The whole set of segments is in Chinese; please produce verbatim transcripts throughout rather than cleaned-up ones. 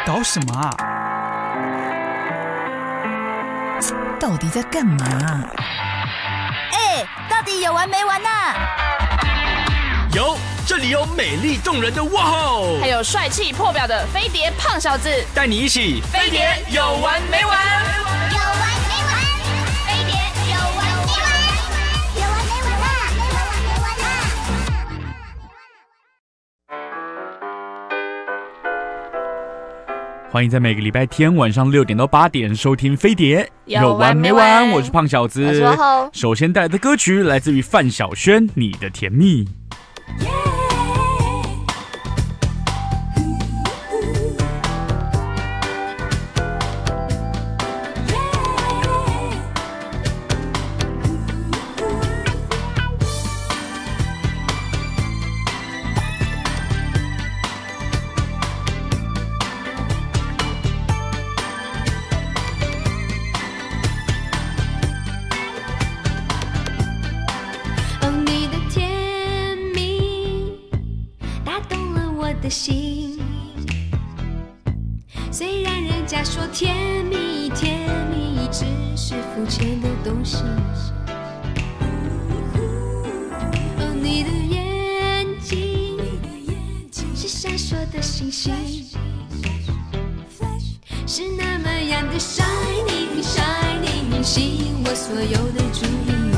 搞什么啊？到底在干嘛？ 哎，到底有完没完啊？ 有，这里有美丽动人的哇吼， 还有帅气破表的飞碟胖小子， 带你一起飞碟有完没完？ 有完没完？飞碟有完没完？有完没完啦？没完没完啦！ 欢迎在每个礼拜天晚上六点到八点收听飞碟有完没完？ 我是胖小子， 我是哇吼。 首先带来的歌曲来自于范晓萱，《你的甜蜜》。 的心，虽然人家说甜蜜甜蜜只是肤浅的东西，哦，你的眼睛是闪烁的星星，是那么样的 shining shining， 吸引我所有的注意，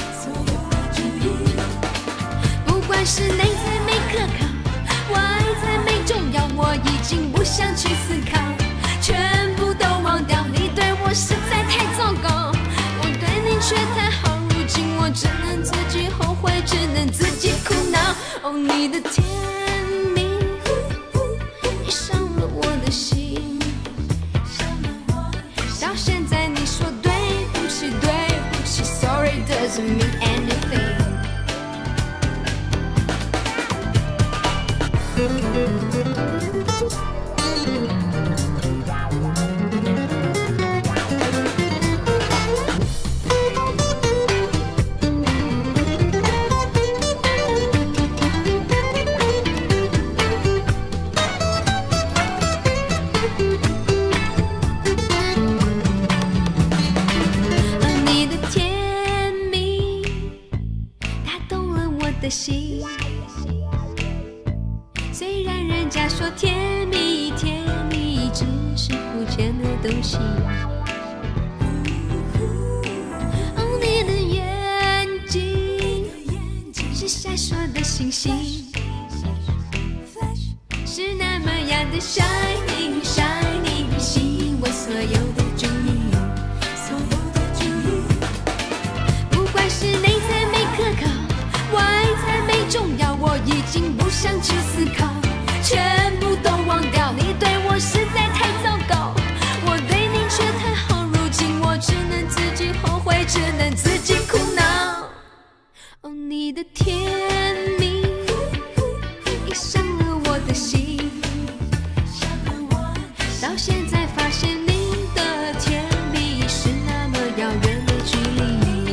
不管是内在没可靠，外在没重要，我已经不想去思考，全部都忘掉，你对我实在太糟糕，我对你却太好，如今我只能自己后悔，只能自己苦恼。哦，你的甜蜜你伤了我的心，到现在你说对不起对不起 Sorry doesn't mean anything。你的甜蜜打动了我的心，虽然人家说甜蜜甜蜜只是肤浅的东西，哦，你的眼睛是闪烁的星星，是那么样的 shining shining， 吸引我所有的注意，不管是内在没可靠，外在没重要，我已经不想去思考，全部都忘掉，你对我实在太糟糕，我对你却太好，如今我只能自己后悔，只能自己苦恼。哦，你的甜蜜你伤了我的心，到现在发现你的甜蜜是那么遥远的距离，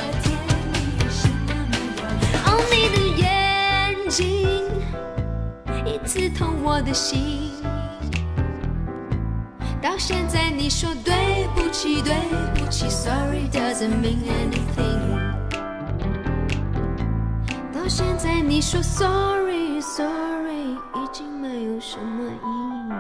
哦，你的眼睛一刺痛我的心，到现在你说对不起对不起 Sorry doesn't mean anything， 到现在你说 Sorry Sorry 已经没有什么意义。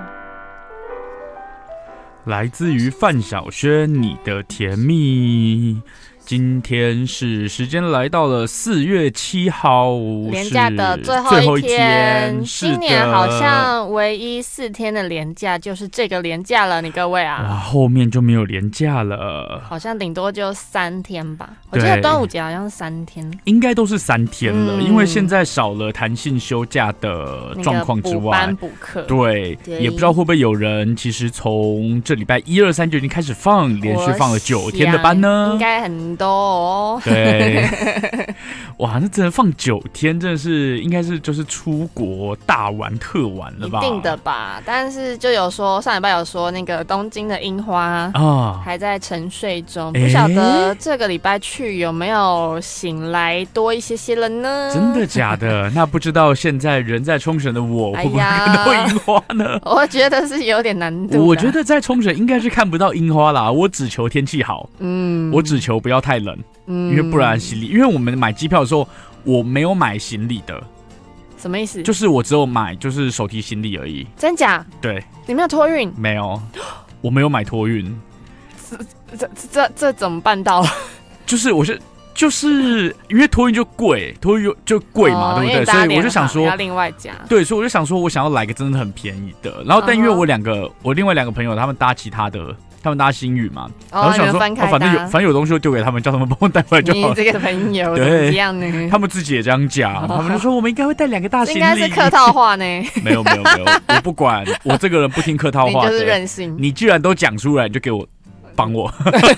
来自于范晓萱，《你的甜蜜》。今天是时间来到了四月七号， 连假的最后一天， 最后一天今年好像唯一四天的连假就是这个连假了，你各位啊， 哇，后面就没有连假了， 好像顶多就三天吧。我记得端午节好像是三天， 应该都是三天了， 嗯、 因为现在少了弹性休假的状况之外， 补班补课， 对，也不知道会不会有人其实从这礼拜一二三就已经开始放，连续放了九天的班呢？ 应该很很多哦。 对，哇，那真的放九天，真的是应该是就是出国大玩特玩了吧？ 一定的吧，但是就有说上礼拜有说那个东京的樱花啊还在沉睡中， 欸不晓得这个礼拜去有没有醒来多一些些了呢？ 真的假的？那不知道现在人在冲绳的我会不会哎呀看到樱花呢？ 我觉得是有点难度。 我觉得在冲绳应该是看不到樱花啦，我只求天气好， 嗯， 我只求不要太冷， 嗯因为不然行李，因为我们买机票的时候我没有买行李的， 什么意思？ 就是我只有买就是手提行李而已。 真假？ 对， 你没有托运？ 没有，我没有买托运， 这这这怎么办到？ 就是我是。就是因为托运就贵，托运就贵嘛， 哦、 对不对？所以我就想说要另外加。 对，所以我就想说，我想要来个真的很便宜的。然后，但因为我两个，我另外两个朋友他们搭其他的，他们搭星宇嘛， 哦、 然后想说， 哦， 反正有反正有东西就丢给他们，叫他们帮我带回来就好了。 你这个朋友怎么这样呢？ 他们自己也这样讲，他们就说我们应该会带两个大行李。 应该是客套话呢。 没有没有没有，我不管，我这个人不听客套话的。 你就是任性。 你既然都讲出来，你就给我帮我。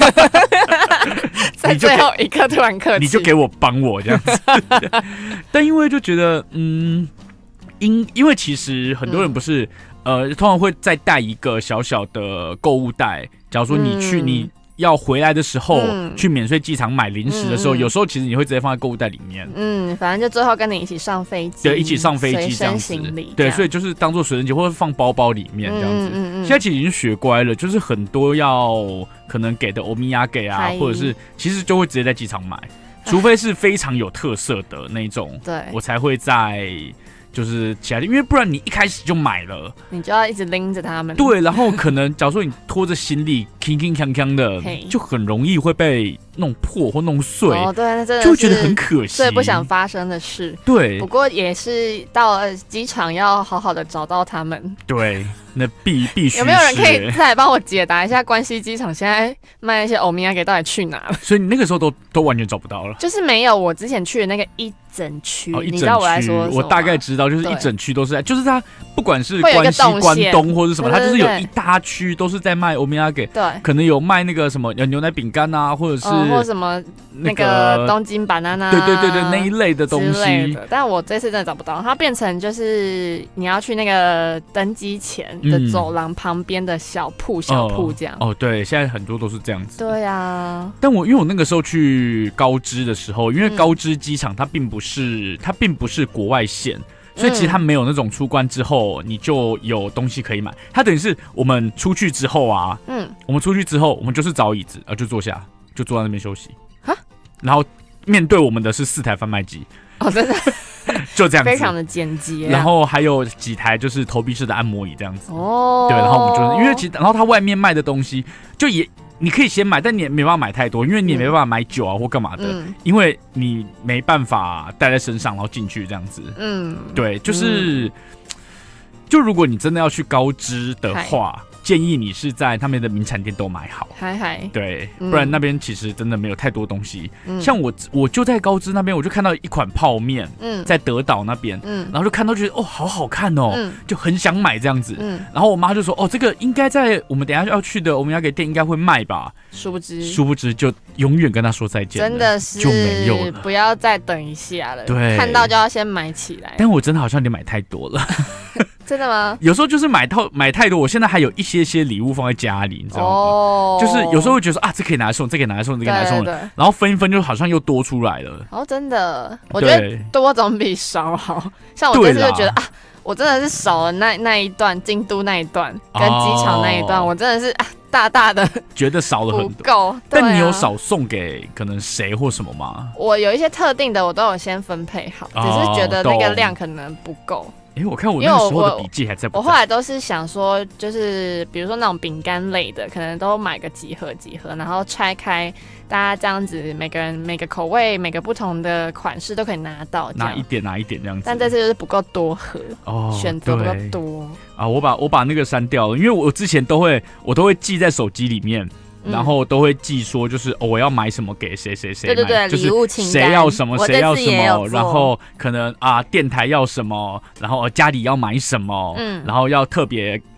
在最后一刻突然客气， 你就给我帮我这样子。但因为就觉得，嗯，因因为其实很多人不是，嗯、呃，通常会再带一个小小的购物袋。假如说你去、嗯、你要回来的时候，嗯、去免税机场买零食的时候，嗯、有时候其实你会直接放在购物袋里面。 嗯，反正就最后跟你一起上飞机， 对，一起上飞机这样子。 行李对，所以就是当做随身行李，或者放包包里面这样子。嗯嗯嗯、现在其实已经学乖了，就是很多要可能给的欧米亚给啊，或者是其实就会直接在机场买，除非是非常有特色的那种，对，我才会在。就是其他地，因为不然你一开始就买了， 你就要一直拎着他们。 对，然后可能假如说你拖着行李，铿铿锵锵的，就很容易会被弄破或弄碎。 哦，对，那真的就会觉得很可惜， 最不想发生的事。 对， 不过也是到了机场要好好的找到他们。 对，那必必须。 有没有人可以再来帮我解答一下关西机场现在卖那些欧米亚给到底去哪了？ 所以你那个时候都都完全找不到了。 就是没有我之前去的那个一整区， 哦、一整区你知道我来说， 我大概知道，就是一整区都是在，就是它不管是关西、关东或者什么，它就是有一大区都是在卖欧米亚给， 对， 可能有卖那个什么牛奶饼干啊，或者是、 嗯、或者什么那个东京banana， 对对对对那一类的东西。 但我这次真的找不到，它变成就是你要去那个登机前的走廊旁边的小铺、嗯、小铺这样。 哦，对，现在很多都是这样子。 对啊， 但我因为我那个时候去高知的时候，因为高知机场它并不是它并不是国外线。所以其实它没有那种出关之后你就有东西可以买，它等于是我们出去之后啊，嗯，我们出去之后，我们就是找椅子，啊，就坐下，就坐在那边休息，哈，然后面对我们的是四台贩卖机， 哦，真的， 就这样子， 非常的简洁、啊。 然后还有几台就是投币式的按摩椅这样子，哦，对，然后我们就因为其实然后它外面卖的东西就也。你可以先买，但你也没办法买太多，因为你也没办法买酒啊或干嘛的，嗯、因为你没办法带在身上，然后进去这样子。嗯，对，就是，嗯、就如果你真的要去高知的话，建议你是在他们的名产店都买好。 嗨嗨， 对，嗯、不然那边其实真的没有太多东西。嗯、像我，我就在高知那边，我就看到一款泡面，嗯、在德岛那边，嗯、然后就看到觉得哦，好好看哦，嗯、就很想买这样子。嗯、然后我妈就说，哦，这个应该在我们等一下要去的我们要给店应该会卖吧。 殊不知， 殊不知就永远跟他说再见了， 真的是就没有了。 不要再等一下了， 对， 看到就要先买起来。 但我真的好像有点买太多了。 真的吗？ 有时候就是买套买太多，我现在还有一些些礼物放在家里，你知道吗？哦，就是有时候会觉得说啊，这可以拿来送，这可以拿来送，这可以拿来送，对对对，然后分一分就好像又多出来了。 哦，真的，我觉得多总比少好。像我这次就觉得啊，我真的是少了那那一段京都那一段跟机场那一段，哦、我真的是啊大大的觉得少了很多。 不够，啊、 但你有少送给可能谁或什么吗？ 我有一些特定的，我都有先分配好，哦、只是觉得那个量可能不够。 哎、欸，我看我那个时候的笔记还在不在？ 我后来都是想说，就是比如说那种饼干类的，可能都买个几盒几盒，然后拆开，大家这样子，每个人每个口味、每个不同的款式都可以拿到， 拿一点拿一点这样子。 但这次就是不够多盒，哦，选择不够多啊！我把我把那个删掉了，因为我之前都会我都会记在手机里面。然后都会记说，就是、哦、我要买什么给谁谁谁， 对对对， 就是礼物清单， 谁要什么谁要什么，然后可能啊电台要什么，然后家里要买什么，嗯，然后要特别呃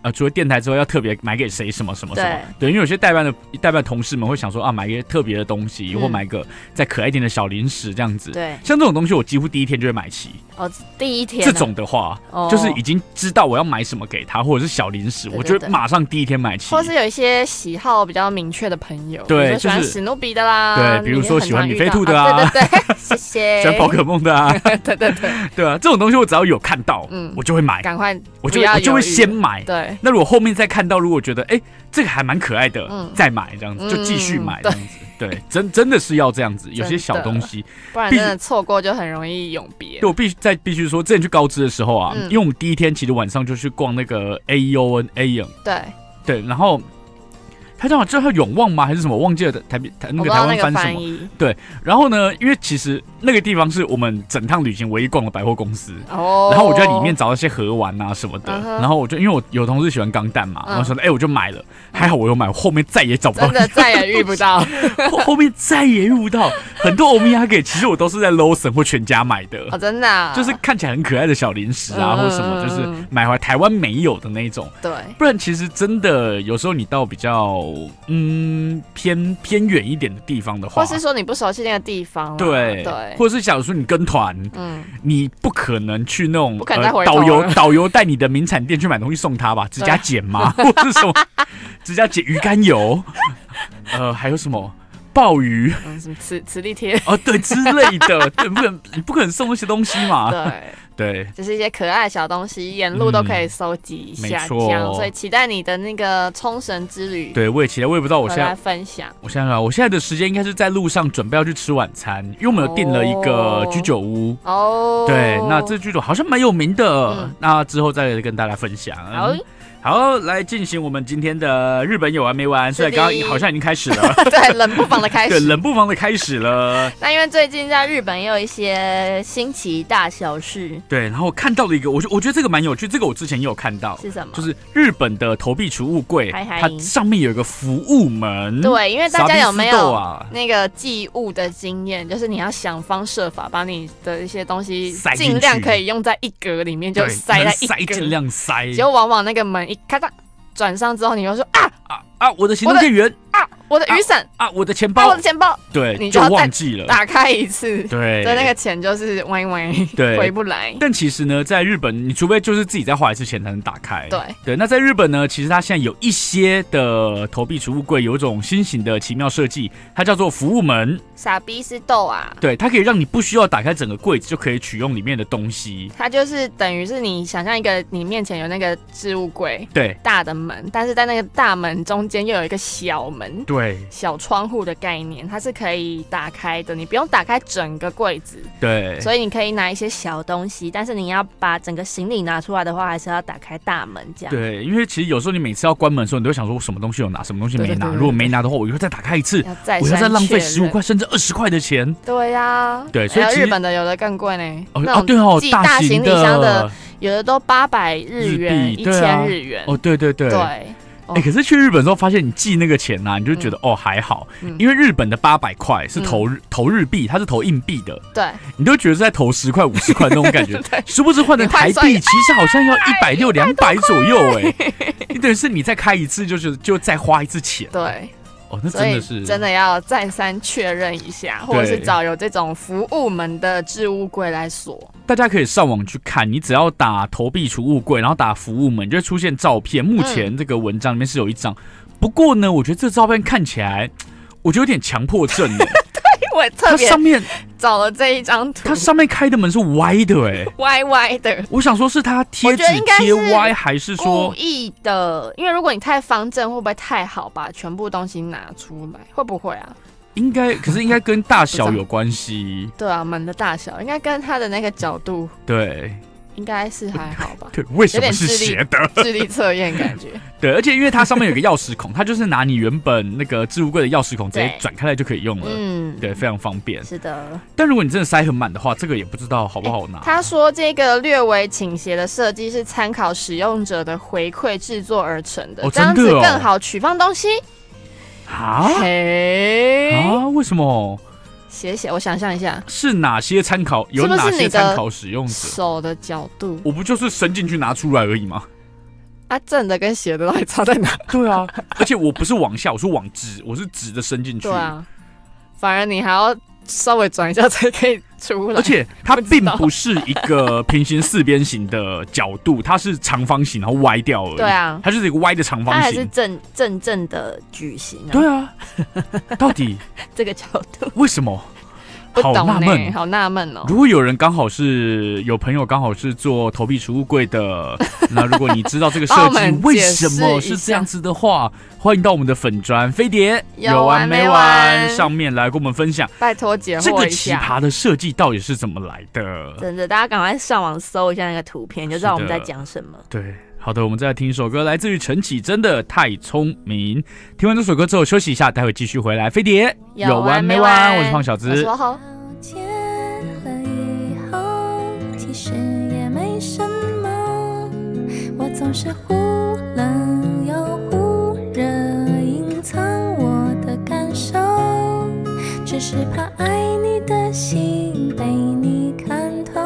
呃，除了电台之外，要特别买给谁什么什么什么。 对， 对，因为有些代办的代办同事们会想说啊，买一个特别的东西， 嗯、 或买个再可爱一点的小零食这样子。 对， 像这种东西，我几乎第一天就会买齐。 哦，第一天、啊、 这种的话、哦，就是已经知道我要买什么给他，或者是小零食， 对对对， 我就马上第一天买齐。 或是有一些喜好比较明确的朋友， 对， 就喜欢史努比的啦， 对，比如说喜欢米菲兔的啊， 啊对对对，谢谢。 喜欢宝可梦的啊， 对对对， 对啊，这种东西我只要有看到，嗯，我就会买， 赶快， 我就我就会先买。 对， 那如果后面再看到，如果觉得哎、欸、这个还蛮可爱的、嗯，再买这样子，就继续买这样子。嗯对，真真的是要这样子，有些小东西， 不然真的错过就很容易永别。 对，我必须再必须说，之前去高知的时候啊、嗯，因为我们第一天其实晚上就去逛那个 A E O N A 影， 对对，然后他叫这叫永旺吗？还是什么？忘记了台台那个台湾翻什么？对，然后呢，因为其实那个地方是我们整趟旅行唯一逛的百货公司，哦，然后我就在里面找到一些盒玩啊什么的，嗯、然后我就因为我有同事喜欢钢弹嘛，嗯、然后说哎、欸、我就买了，还好我有买，后面再也找不到， 真的再也遇不到， 后, 后面再也遇不到很多欧米亚给，其实我都是在 Lawson 或全家买的， 哦，真的、啊， 就是看起来很可爱的小零食啊，嗯、或什么，就是买回来台湾没有的那一种， 对， 不然其实真的有时候你到比较嗯偏偏远一点的地方的话， 或是说你不熟悉那个地方， 对对， 或者是假如说你跟团，嗯，你不可能去那种不可能再回头、 呃、导游导游带你的名产店去买东西送他吧，指甲剪吗？或是什么指甲剪鱼肝油，呃，还有什么？鲍鱼， 嗯，什么磁磁力贴哦，对之类的，对，不可能，你不可能送那些东西嘛， 对对， 就是一些可爱的小东西，沿路都可以收集一下，这样，所以期待你的那个冲绳之旅。 对，我也期待，我也不知道我现在分享， 我想想，我现在的时间应该是在路上准备要去吃晚餐，因为我们有订了一个居酒屋哦，对，那这居酒好像蛮有名的，嗯、那之后再跟大家分享。 好。 好，来进行我们今天的日本有完没完？所以刚刚好像已经开始了， 对，冷不防的开始， 对，冷不防的开始了。 那因为最近在日本也有一些新奇大小事， 对，然后看到了一个，我觉我觉得这个蛮有趣，这个我之前也有看到， 是什么？ 就是日本的投币储物柜，它上面有一个服务门。 对，因为大家有没有那个寄物的经验？就是你要想方设法把你的一些东西尽量可以用在一格里面，就塞在一格， 塞尽量塞， 结果往往那个门一咔嚓转上之后，你就说啊啊啊！我的行动电源啊，我的雨伞啊, 啊，我的钱包， 啊、我的钱包， 对， 你就忘记了， 打开一次， 对， 所以那个钱就是歪歪， 对， 回不来。 但其实呢，在日本，你除非就是自己再花一次钱才能打开， 对对。那在日本呢，其实它现在有一些的投币储物柜有一种新型的奇妙设计，它叫做服务门。 傻逼是豆啊！ 对，它可以让你不需要打开整个柜子就可以取用里面的东西。 它就是等于是你想象一个你面前有那个置物柜， 对， 大的门，但是在那个大门中间又有一个小门， 对， 小窗户的概念，它是可以打开的，你不用打开整个柜子， 对， 所以你可以拿一些小东西，但是你要把整个行李拿出来的话，还是要打开大门这样。 对，因为其实有时候你每次要关门的时候，你都会想说我什么东西有拿，什么东西没拿。对对对对对，如果没拿的话，我以后再打开一次， 要再我要再浪费十五块甚至二十块的钱。 对呀、啊， 对，所以日本的有的更贵呢。 哦哦，对哦， 大行李箱的有的都八百日元、一千日元。 哦，对对对。 对。 哎、欸，可是去日本的时候发现，你寄那个钱啊，你就觉得、嗯、哦还好，嗯、因为日本的八百块是投、嗯、投日币，它是投硬币的， 对， 你都觉得是在投十块、五十块那种感觉，殊不知换成台币，其实好像要一百六、两百左右、欸，哎，你等于是你再开一次，就是就再花一次钱， 对。 哦，那真的是真的要再三确认一下，或者是找有这种服务门的置物柜来锁。 大家可以上网去看，你只要打投币储物柜，然后打服务门，就会出现照片。目前这个文章里面是有一张，嗯、不过呢，我觉得这照片看起来，我觉得有点强迫症的。 我特别它上面找了这一张图， 它上面开的门是歪的、欸，哎， 歪歪的。 我想说是它贴纸贴歪，还是说故意的？因为如果你太方正，会不会太好把全部东西拿出来？会不会啊？ 应该，可是应该跟大小有关系。 对啊，门的大小应该跟它的那个角度。 对。 应该是还好吧？ 对，为什么是斜的？ 智力测验感觉。 对，而且因为它上面有个钥匙孔，它就是拿你原本那个置物柜的钥匙孔直接转开来就可以用了。嗯，对，非常方便。 是的。 但如果你真的塞很满的话，这个也不知道好不好拿。 欸、他说这个略微倾斜的设计是参考使用者的回馈制作而成的， 哦、 这样子更好取放东西。 啊？嘿啊？为什么？ 写写，我想象一下， 是哪些参考？有哪些参考使用者？ 手的角度， 我不就是伸进去拿出来而已吗？ 啊，正的跟斜的到底差在哪？ 对啊，而且我不是往下，我是往直，我是直的伸进去。 对啊，反而你还要稍微转一下才可以出来。 而且它并不是一个平行四边形的角度，它是长方形，然后歪掉而已。 对啊， 它就是一个歪的长方形。 它还是正正正的矩形、啊。 对啊，到底这个角度为什么？ 不懂呢、 好纳闷， 好纳闷哦。 如果有人刚好是有朋友刚好是做投币储物柜的，那如果你知道这个设计为什么是这样子的话，欢迎到我们的粉专飞碟有完没完上面来跟我们分享， 拜托解惑一下这个奇葩的设计到底是怎么来的？ 真的，大家赶快上网搜一下那个图片，就知道我们在讲什么。 对。好的，我们再来听一首歌，来自于陈绮贞的《太聪明》。听完这首歌之后休息一下，待会继续回来。飞碟有完没完？ 我是胖小子。 我是豪。 见了以后，其实也没什么，我总是忽冷又忽热，隐藏我的感受，只是怕爱你的心被你看透。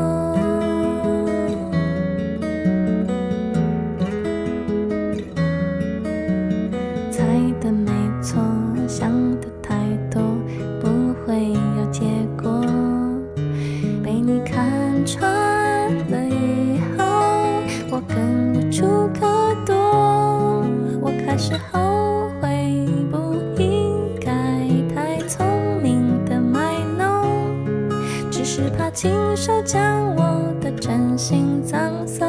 猜的没错，想的太多，不会有结果。被你看穿了以后，我更无处可躲。我开始后悔，不应该太聪明的卖弄，只是怕亲手将我的真心葬送。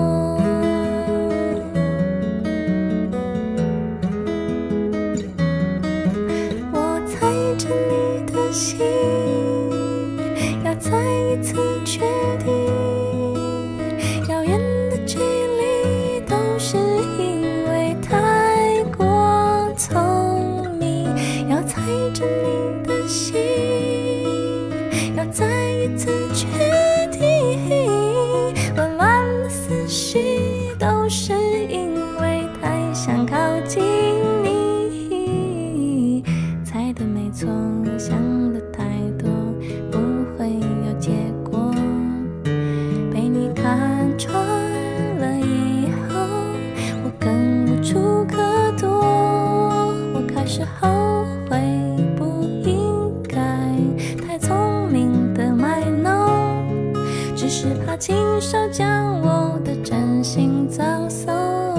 我猜着你的心，要再一次确定，遥远的距离都是因为太过聪明。要猜着你的心，要再一次确定，混乱的思绪都是因为太想靠近你。猜的没错，想的太多，不会有结果。被你看穿了以后，我更无处可躲。我开始后悔，不应该太聪明的卖弄，只是怕亲手将我的真心葬送。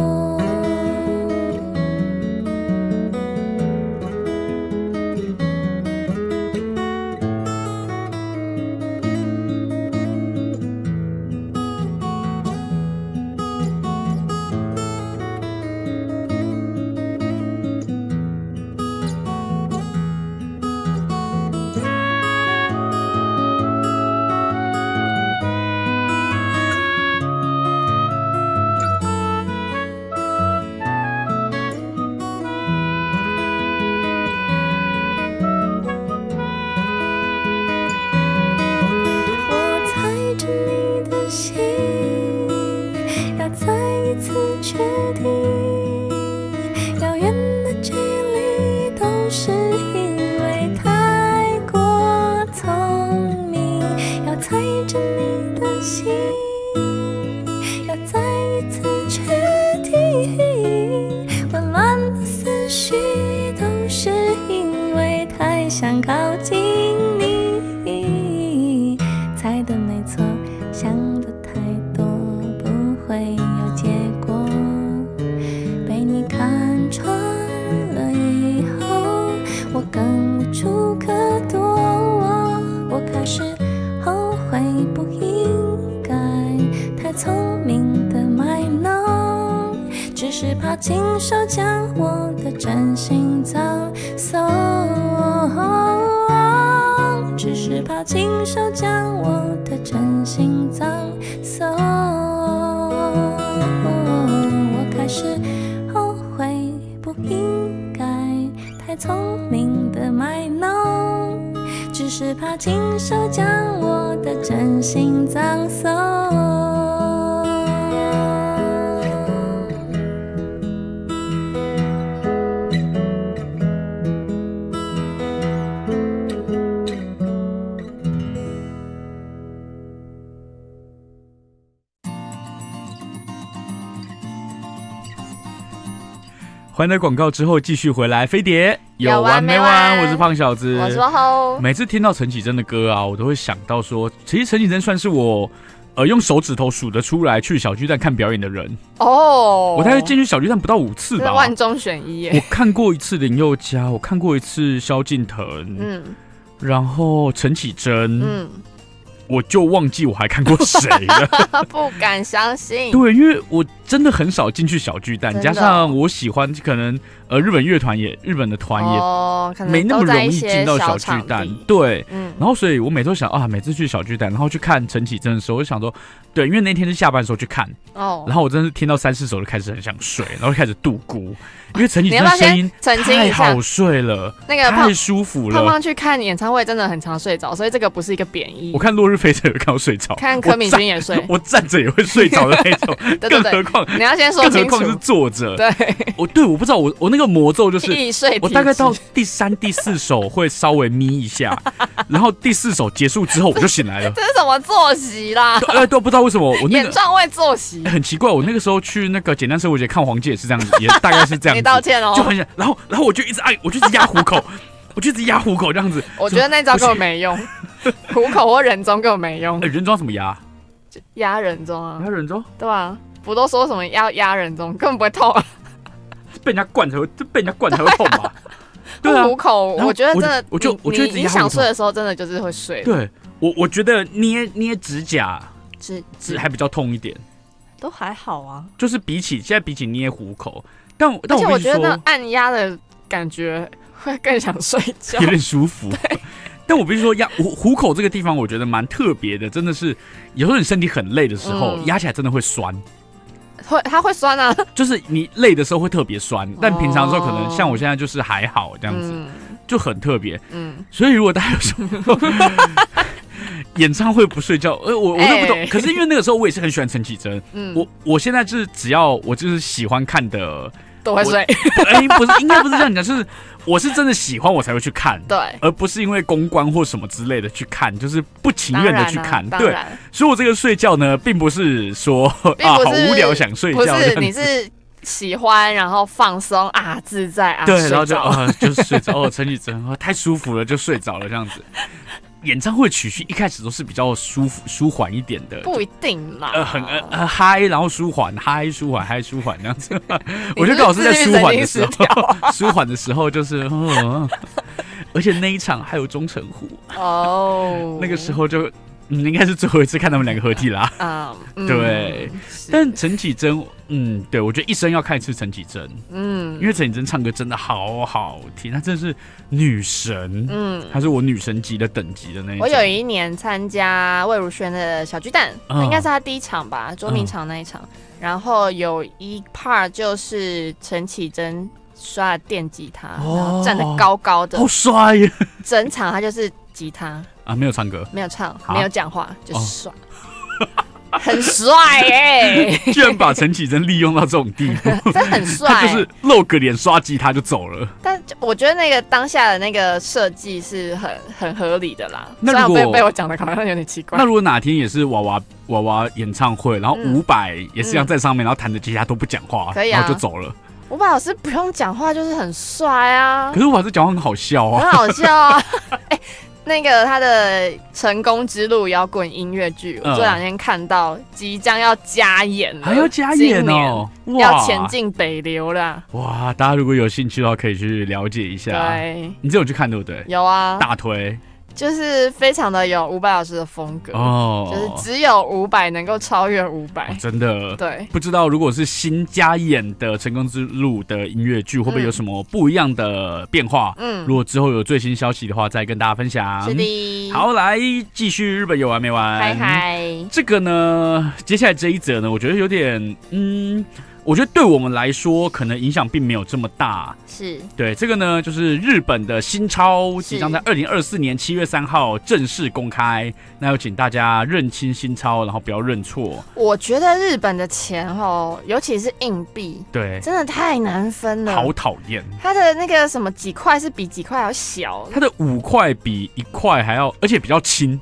我猜着你的心，要再一次确定，遥远的距离都是因为太过聪明。要猜着你的心，要再一次确定，混乱的思绪都是因为太想靠近你。猜的没错，想的太多，不会有结果。被你看穿了以后，我更无处可躲。我开始后悔，不应该太聪明的卖弄，只是怕亲手将我的真心葬送。只是怕亲手将我的真心葬送。我开始后悔，不应该太聪明的卖弄，只是怕亲手将我的真心葬送。 欢迎在广告之后继续回来，飞碟有完没完？ 我是胖小子， 我说吼。 每次听到陈绮贞的歌啊，我都会想到说，其实陈绮贞算是我呃用手指头数得出来去小巨蛋看表演的人哦。 我大概进去小巨蛋不到五次吧， 万中选一耶。 我看过一次林宥嘉，我看过一次萧敬腾，嗯，然后陈绮贞，嗯。我就忘记我还看过谁了， 不敢相信。 对，因为我真的很少进去小巨蛋，加上我喜欢可能呃日本乐团也日本的团也、哦、没那么容易进到小巨蛋，对，嗯，然后所以我每次都想啊，每次去小巨蛋，然后去看陈绮贞的时候，我就想说，对，因为那天是下班的时候去看，哦，然后我真是听到三四首就开始很想睡，然后就开始度孤。因为陈绮贞的声音太好睡了， 那个太舒服了。 胖胖去看演唱会真的很常睡着，所以这个不是一个贬义。 我看落日飞车也看到睡着， 看柯敏君也睡， 我站着也会睡着的那种。对对对，更何况你要先说清楚， 更何况是坐着。 对， 我对我不知道，我我那个魔咒就是易睡， 我大概到第三、第四首会稍微眯一下，然后第四首结束之后我就醒来了。 这是什么作息啦？ 哎，都不知道为什么我那个演唱会作息很奇怪。我那个时候去那个简单生活节看黄姐也是这样子，也大概是这样子。 你道歉哦， 就很。然后，然后我就一直按，我就一直压虎口，我就一直压虎口这样子。 我觉得那招根本没用，虎口或人中根本没用。 欸、人中怎么压？ 压人中啊？ 压人中？ 对啊，不都说什么要压人中，根本不会痛啊。 被人家灌才会，被人家灌才会痛吧？对啊。 虎口，我觉得真的， 我就我觉得你想睡的时候，真的就是会睡。 对，我我觉得捏捏指甲， 指指还比较痛一点。 都还好啊， 就是比起现在比起捏虎口。但但而且我觉得那按压的感觉会更想睡觉， 有点舒服。但我必须说压虎虎口这个地方，我觉得蛮特别的，真的是有时候你身体很累的时候，压、嗯、起来真的会酸。 会，它会酸啊， 就是你累的时候会特别酸，但平常的时候可能像我现在就是还好这样子，嗯、就很特别。嗯，所以如果大家有什么演唱会不睡觉，呃，我我都不懂、欸。可是因为那个时候我也是很喜欢陈绮贞，嗯，我我现在就是只要我就是喜欢看的。 都会睡， 哎、欸，不是，应该不是这样讲，就是我是真的喜欢我才会去看， 对， 而不是因为公关或什么之类的去看，就是不情愿的去看， 啊、 对。所以我这个睡觉呢，并不是说啊好无聊想睡觉， 不是，你是喜欢然后放松啊自在啊， 对，然后就啊、呃、就睡着，哦，陈绮贞太舒服了，就睡着了这样子。演唱会曲序一开始都是比较舒服、舒缓一点的， 不一定啦。 呃，很呃呃嗨，然后舒缓，嗨舒缓，嗨舒缓这样子。我觉得刚好是在舒缓的时候，舒缓的时候就是，哦、而且那一场还有钟成虎哦，那个时候就。嗯，应该是最后一次看他们两个合体啦。啊、嗯，对。但陈绮贞，嗯，对我觉得一生要看一次陈绮贞，嗯，因为陈绮贞唱歌真的好好听，她真的是女神，嗯，她是我女神级的等级的那一种。 我有一年参加魏如萱的小巨蛋，嗯、应该是她第一场吧，捉迷藏那一场，嗯、然后有一 part 就是陈绮贞刷电吉他，哦、然后站得高高的， 好帅耶！ 整场她就是吉他。 啊，没有唱歌， 没有唱，没有讲话，就帅，哦、很帅耶、欸！ 居然把陈绮贞利用到这种地步， 真的很帅、 欸。他就是露个脸刷吉他就走了。 但我觉得那个当下的那个设计是很很合理的啦。 那如果被被我讲的好像有点奇怪。 那如果哪天也是娃娃娃娃演唱会，然后伍佰也是一样在上面，嗯、然后弹着吉他都不讲话， 可以啊， 然后就走了。 伍佰老师不用讲话就是很帅啊。 可是伍佰老师讲话很好笑啊， 很好笑啊。欸那个他的成功之路摇滚音乐剧，我这两天看到即将要加演了， 还要加演哦， 要前进北流啦！ 哇，大家如果有兴趣的话，可以去了解一下。 对， 你这有去看对不对？ 有啊， 大推。 就是非常的有伍佰老师的风格哦，就是只有伍佰能够超越伍佰、 哦，真的。 对， 不知道如果是新加演的《成功之路》的音乐剧，会不会有什么不一样的变化？嗯，如果之后有最新消息的话，再跟大家分享。 是的。 好，来继续日本有完没完？ 嗨嗨， 这个呢，接下来这一则呢，我觉得有点嗯。我觉得对我们来说，可能影响并没有这么大。 是对这个呢，就是日本的新钞即将在二零二四年七月三号正式公开。那要请大家认清新钞，然后不要认错。 我觉得日本的钱哦，尤其是硬币， 对， 真的太难分了， 好讨厌。 它的那个什么几块是比几块还要小， 它的五块比一块还要，而且比较轻。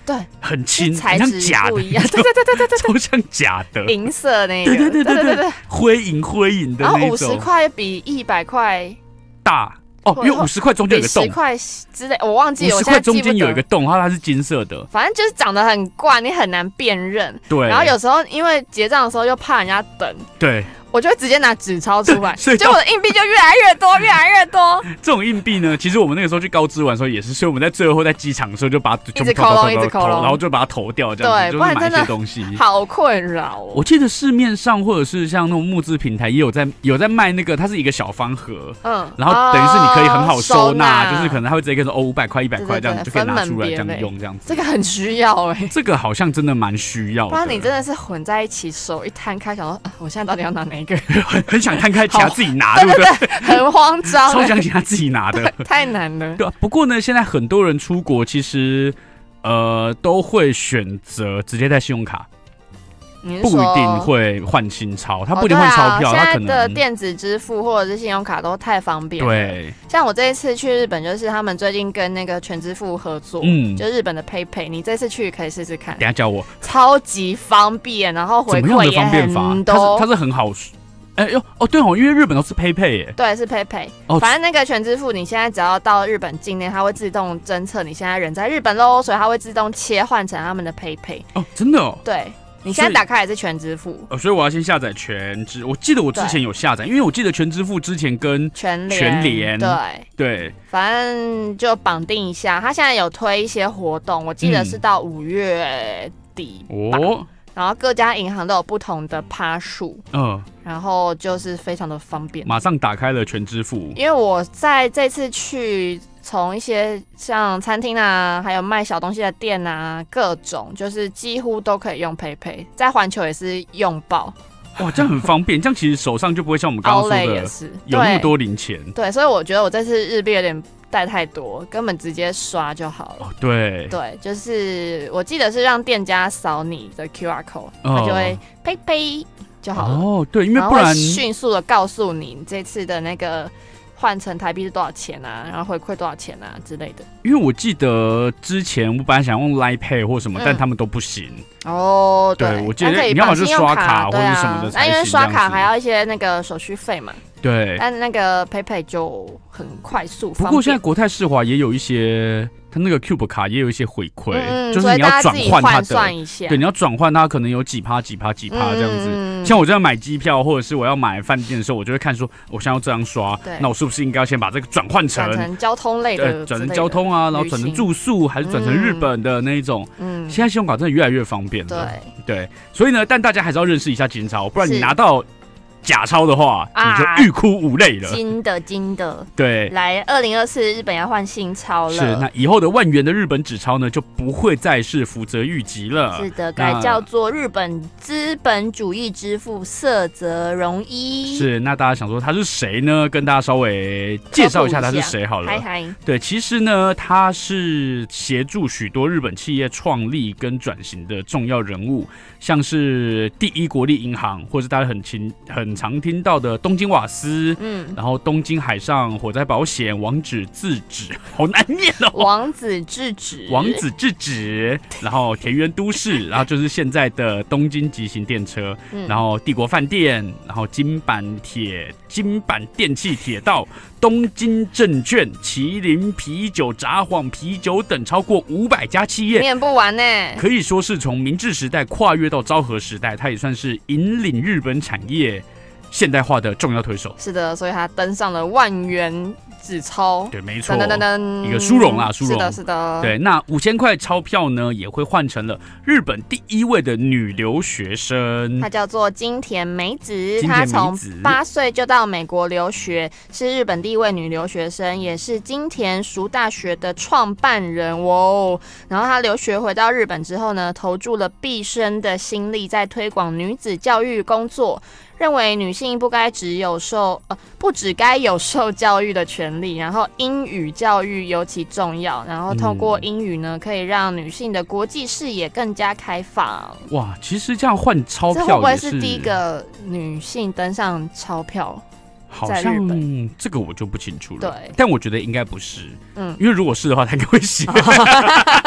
对， 很轻， 材质很像假的， 不一样，对对对对对对， 超像假的， 银色那个， 对对对对对对，灰银灰银的那种。 然后五十块比一百块大。哦，因为五十块中间有个洞， 十块之类，我忘记了。 五十块中间有一个洞，然后它是金色的， 反正就是长得很怪，你很难辨认。 对， 然后有时候因为结账的时候又怕人家等， 对， 我就会直接拿纸钞出来， 所以就我的硬币就越来越多，越来越多。 这种硬币呢，其实我们那个时候去高知玩的时候也是，所以我们在最后在机场的时候就把它一直抠窿，一直抠窿， 然后就把它投掉，这样子， 对，不然真的东西好困扰哦。 我记得市面上或者是像那种募资平台也有在有在卖那个，它是一个小方盒，嗯，然后等于是你可以很好收纳，就是可能它会直接跟说哦五百块、一百块这样就可以拿出来这样用，这样子。 这个很需要哎， 这个好像真的蛮需要的。 不然你真的是混在一起，手一摊开，想说我现在到底要拿哪一个？ 很想摊开，请他自己拿，对不对？ 很慌张， 超想请他自己拿的， 太难了。 对，不过呢，现在很多人出国，其实呃都会选择直接带信用卡，不一定会换新钞，他不一定换钞票，他可能现在的电子支付或者是信用卡都太方便了。 对， 像我这一次去日本，就是他们最近跟那个全支付合作，嗯，就日本的 PayPay， 你这次去可以试试看。 等一下教我， 超级方便，然后回馈也很多， 它是很好。哎、欸、呦哦对哦，因为日本都是 PayPay 耶， 对，是 PayPay。哦，反正那个全支付，你现在只要到日本境内，它会自动侦测你现在人在日本喽，所以它会自动切换成他们的 PayPay。 哦，真的哦。 对，你现在打开也是全支付。 哦，所以我要先下载全支。我记得我之前有下载，因为我记得全支付之前跟全联， 全联对对， 反正就绑定一下。它现在有推一些活动，我记得是到五月底吧。哦。然后各家银行都有不同的趴数，嗯，然后就是非常的方便。 马上打开了全支付， 因为我在这次去从一些像餐厅啊，还有卖小东西的店啊，各种就是几乎都可以用 PayPay， 在环球也是用爆。 哇，这样很方便，这样其实手上就不会像我们刚刚说的有那么多零钱。 对，所以我觉得我这次日币有点带太多，根本直接刷就好了。 哦，对， 对，就是我记得是让店家扫你的 Q R code， 它就会呸呸就好了。 哦，对，因为不然迅速的告诉你这次的那个换成台币是多少钱啊，然后回馈多少钱啊之类的。 因为我记得之前我本来想用 Line Pay 或什么，嗯、但他们都不行。 哦，对， 对我记得你要么是刷卡或者什么的才行。 那因为刷卡还要一些那个手续费嘛。 对， 但那个 PayPay 就很快速。 不过现在国泰世华也有一些，它那个 Cube 卡也有一些回馈， 嗯、 就是你要转换它的， 对， 你要转换它可能有几趴几趴几趴这样子。嗯、像我这样买机票或者是我要买饭店的时候，我就会看说，我现在要这样刷，那我是不是应该要先把这个转换成转成交通类的， 转成交通啊，然后转成住宿，还是转成日本的那一种？嗯，现在信用卡真的越来越方便了。对对，所以呢，但大家还是要认识一下金钞，不然你拿到假钞的话，你就欲哭无泪了。 金的金的， 对， 来，二零二四日本要换新钞了。 是，那以后的万元的日本纸钞呢，就不会再是福泽谕吉了。 是的，改叫做日本资本主义之父澀泽荣一。 是，那大家想说他是谁呢？跟大家稍微介绍一下他是谁好了。 嗨嗨， 对，其实呢，他是协助许多日本企业创立跟转型的重要人物，像是第一国立银行，或是大家很亲很。常听到的东京瓦斯，嗯，然后东京海上火灾保险、王子制纸，好难念哦， 王子制纸， 王子制纸，然后田园都市，然后就是现在的东京急行电车，嗯、然后帝国饭店，然后金板铁、金板电气铁道、东京证券、麒麟啤酒、札幌啤酒等超过五百家企业， 念不完呢。 可以说是从明治时代跨越到昭和时代，它也算是引领日本产业现代化的重要推手。 是的，所以他登上了万元纸钞。 对，没错， 噔噔噔一个殊荣啦，殊荣。 是的，是的。 对，那五千块钞票呢，也会换成了日日本第一位的女留学生， 她叫做金田美子。她从八岁就到美国留学，是日本第一位女留学生，也是金田塾大学的创办人哦。然后她留学回到日本之后呢，投注了毕生的心力在推广女子教育工作。认为女性不该只有受呃不只该有受教育的权利，然后英语教育尤其重要，然后透过英语呢，可以让女性的国际视野更加开放。 哇，其实这样换钞票也是， 这会不会是第一个女性登上钞票？ 好像这个我就不清楚了。 对， 但我觉得应该不是，嗯，因为如果是的话，他应该会写。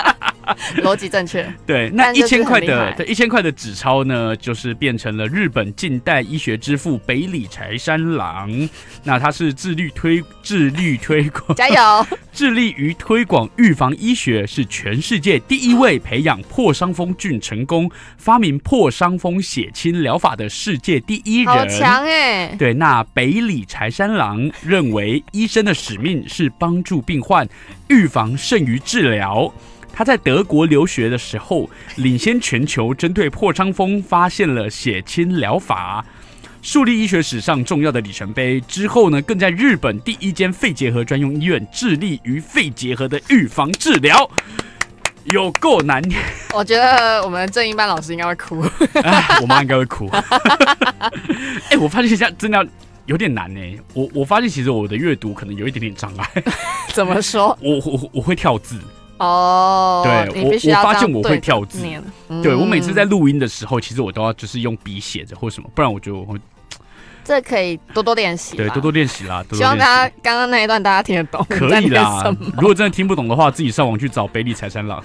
逻辑正确。 对，那一千块但就是很厉害的对一千块的纸钞呢，就是变成了日本近代医学之父北里柴三郎。那他是致力推致力推广， 加油！ 致力于推广预防医学，是全世界第一位培养破伤风菌成功、发明破伤风血清疗法的世界第一人。 好强哎！ 对，那北里柴三郎认为，医生的使命是帮助病患预防胜于治疗。他在德国留学的时候，领先全球针对破伤风发现了血清疗法，树立医学史上重要的里程碑。之后呢，更在日本第一间肺结核专用医院致力于肺结核的预防治疗。有够难， 我觉得我们正音班老师应该会哭， 哎，我妈应该会哭。哎，我发现现在真的有点难呢。我我发现其实我的阅读可能有一点点障碍。 怎么说？ 我我我会跳字。 哦， 对，我我发现我会跳字。 嗯、 对我每次在录音的时候，其实我都要就是用笔写着或什么，不然我觉得我会。 这可以多多练习， 对，多多练习啦。多多希望大家刚刚那一段大家听得懂， 可以啦。如果真的听不懂的话，自己上网去找北里柴三郎。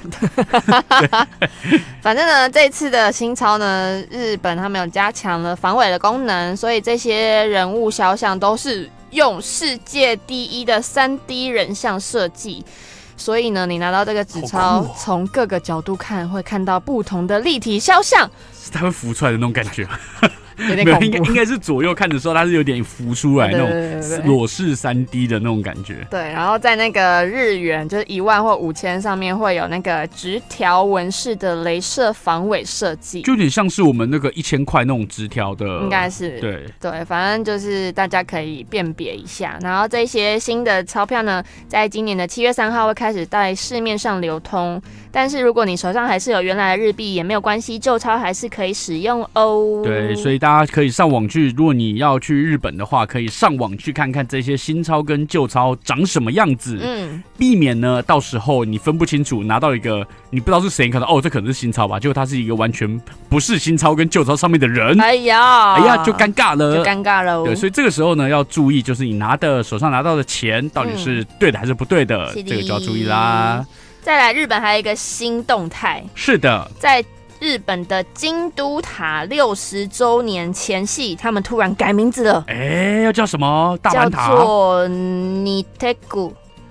反正呢，这次的新钞呢，日本他们有加强了防伪的功能，所以这些人物肖像都是用世界第一的三 D 人像设计。所以呢，你拿到这个纸钞，从、哦、各个角度看，会看到不同的立体肖像， 是它会浮出来的那种感觉。 有点恐怖， 应该应该是左右看的时候，它是有点浮出来那种裸视三 D 的那种感觉。 对，然后在那个日元就是一万或五千上面会有那个直条纹式的雷射防伪设计， 就有点像是我们那个一千块那种直条的， 应该是对对，反正就是大家可以辨别一下。然后这些新的钞票呢，在今年的七月三号会开始在市面上流通。但是如果你手上还是有原来的日币也没有关系，旧钞还是可以使用哦。 对，所以大家可以上网去，如果你要去日本的话，可以上网去看看这些新钞跟旧钞长什么样子，嗯，避免呢到时候你分不清楚，拿到一个你不知道是谁，可能哦这可能是新钞吧，结果他是一个完全不是新钞跟旧钞上面的人， 哎呀， 哎呀就尴尬了， 就尴尬了。 对，所以这个时候呢要注意，就是你拿的手上拿到的钱到底是对的还是不对的，嗯、这个就要注意啦。 再来，日本还有一个新动态， 是的，在日本的京都塔六十周年前夕，他们突然改名字了。 哎，要叫什么？大阪塔？ 叫做 Niteku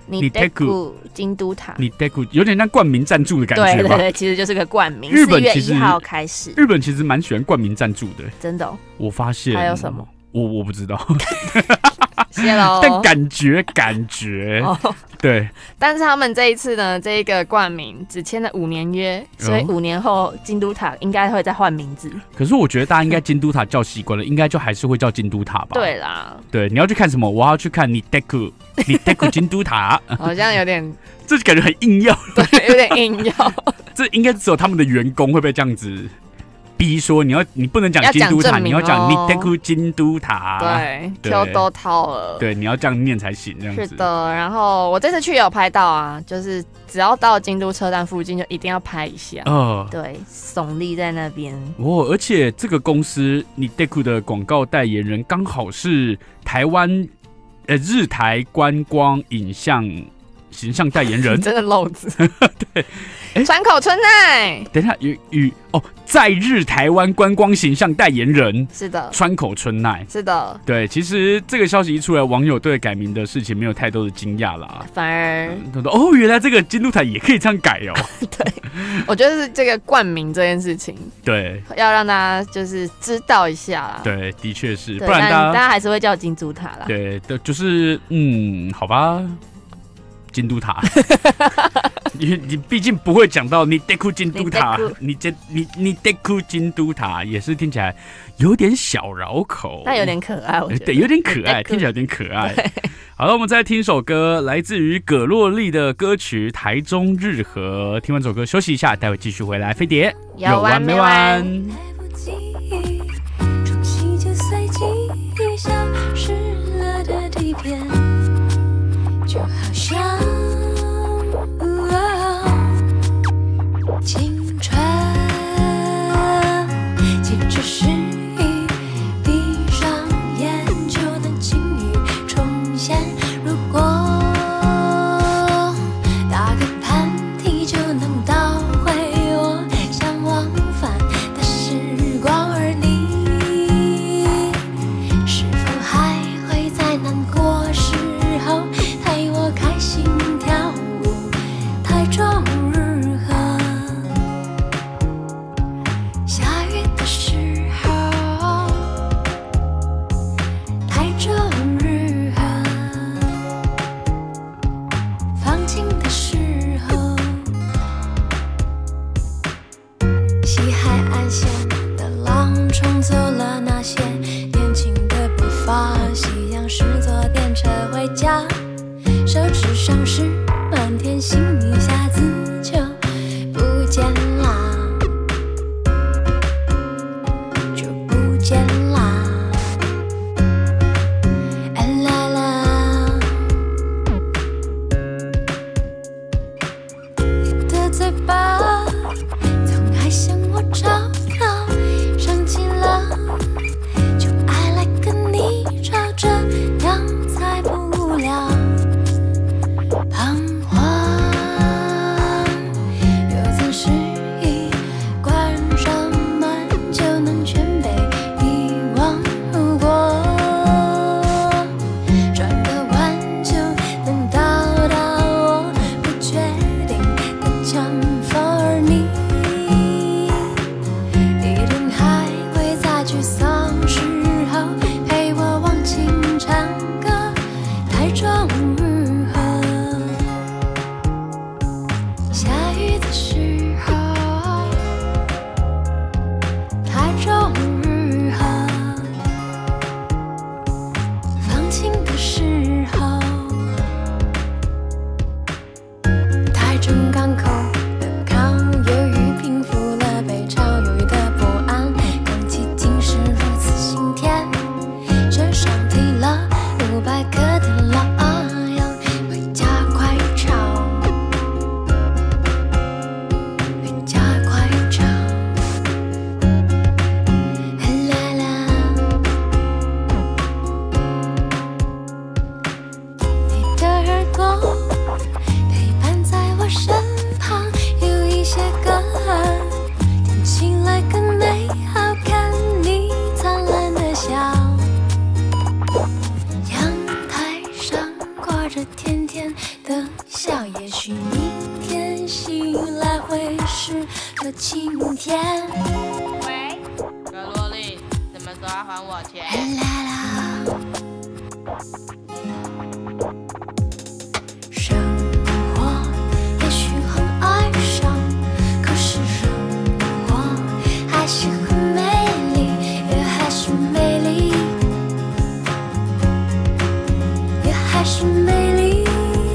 Niteku 京都塔。 Niteku 有点像冠名赞助的感觉吧？ 对对对，其实就是个冠名。 日本其实四月一号开始， 日本其实蛮喜欢冠名赞助的， 真的、哦。 我发现还有什么？ 我我不知道。 谢喽。 但感觉感觉、哦、对， 但是他们这一次呢，这个冠名只签了五年约，所以五年后京都塔应该会再换名字。 可是我觉得大家应该京都塔叫习惯了，应该就还是会叫京都塔吧？ 对啦， 对，你要去看什么？我要去看你 Niteku Niteku 京都塔， 好像有点， 这感觉很硬要， 对，有点硬要。 这应该只有他们的员工会被这样子逼说你要你不能讲京都塔，你要讲 Niteku 京都塔， 对 ，Q 都套了， 对，你要这样念才行，这样子。 是的，然后我这次去也有拍到啊，就是只要到京都车站附近，就一定要拍一下，哦，对，耸立在那边。 哦，而且这个公司 Niteku 的广告代言人刚好是台湾呃日台观光影像形象代言人， 真的漏字， 对。 川口春奈， 等一下，与与哦，在日台湾观光形象代言人是的， 川口春奈是的， 对，其实这个消息一出来，网友对改名的事情没有太多的惊讶啦， 反而、 嗯、哦，原来这个京都塔也可以这样改哦。 对，我觉得是这个冠名这件事情， 对， 要让大家就是知道一下啦。 对，的确是，不然大家大家还是会叫京都塔啦。 对，就是嗯，好吧。京都塔，你你毕竟不会讲到你 Niteku 京都塔，你这你你 Niteku 京都塔也是听起来有点小绕口， 那有点可爱，我觉得对，有点可爱，听起来有点可爱。好了，我们再听首歌，来自于葛洛丽的歌曲《台中日和》。听完这首歌休息一下，待会继续回来。飞碟有完没完？ 冲洗就随记忆消失了的底片。就好像、哦、青春其实是一闭上眼就能轻易重现，如果打个喷嚏就能倒快还我钱！ 生活也许很哀伤，可是生活还是很美丽，也还是美丽，也还是美丽。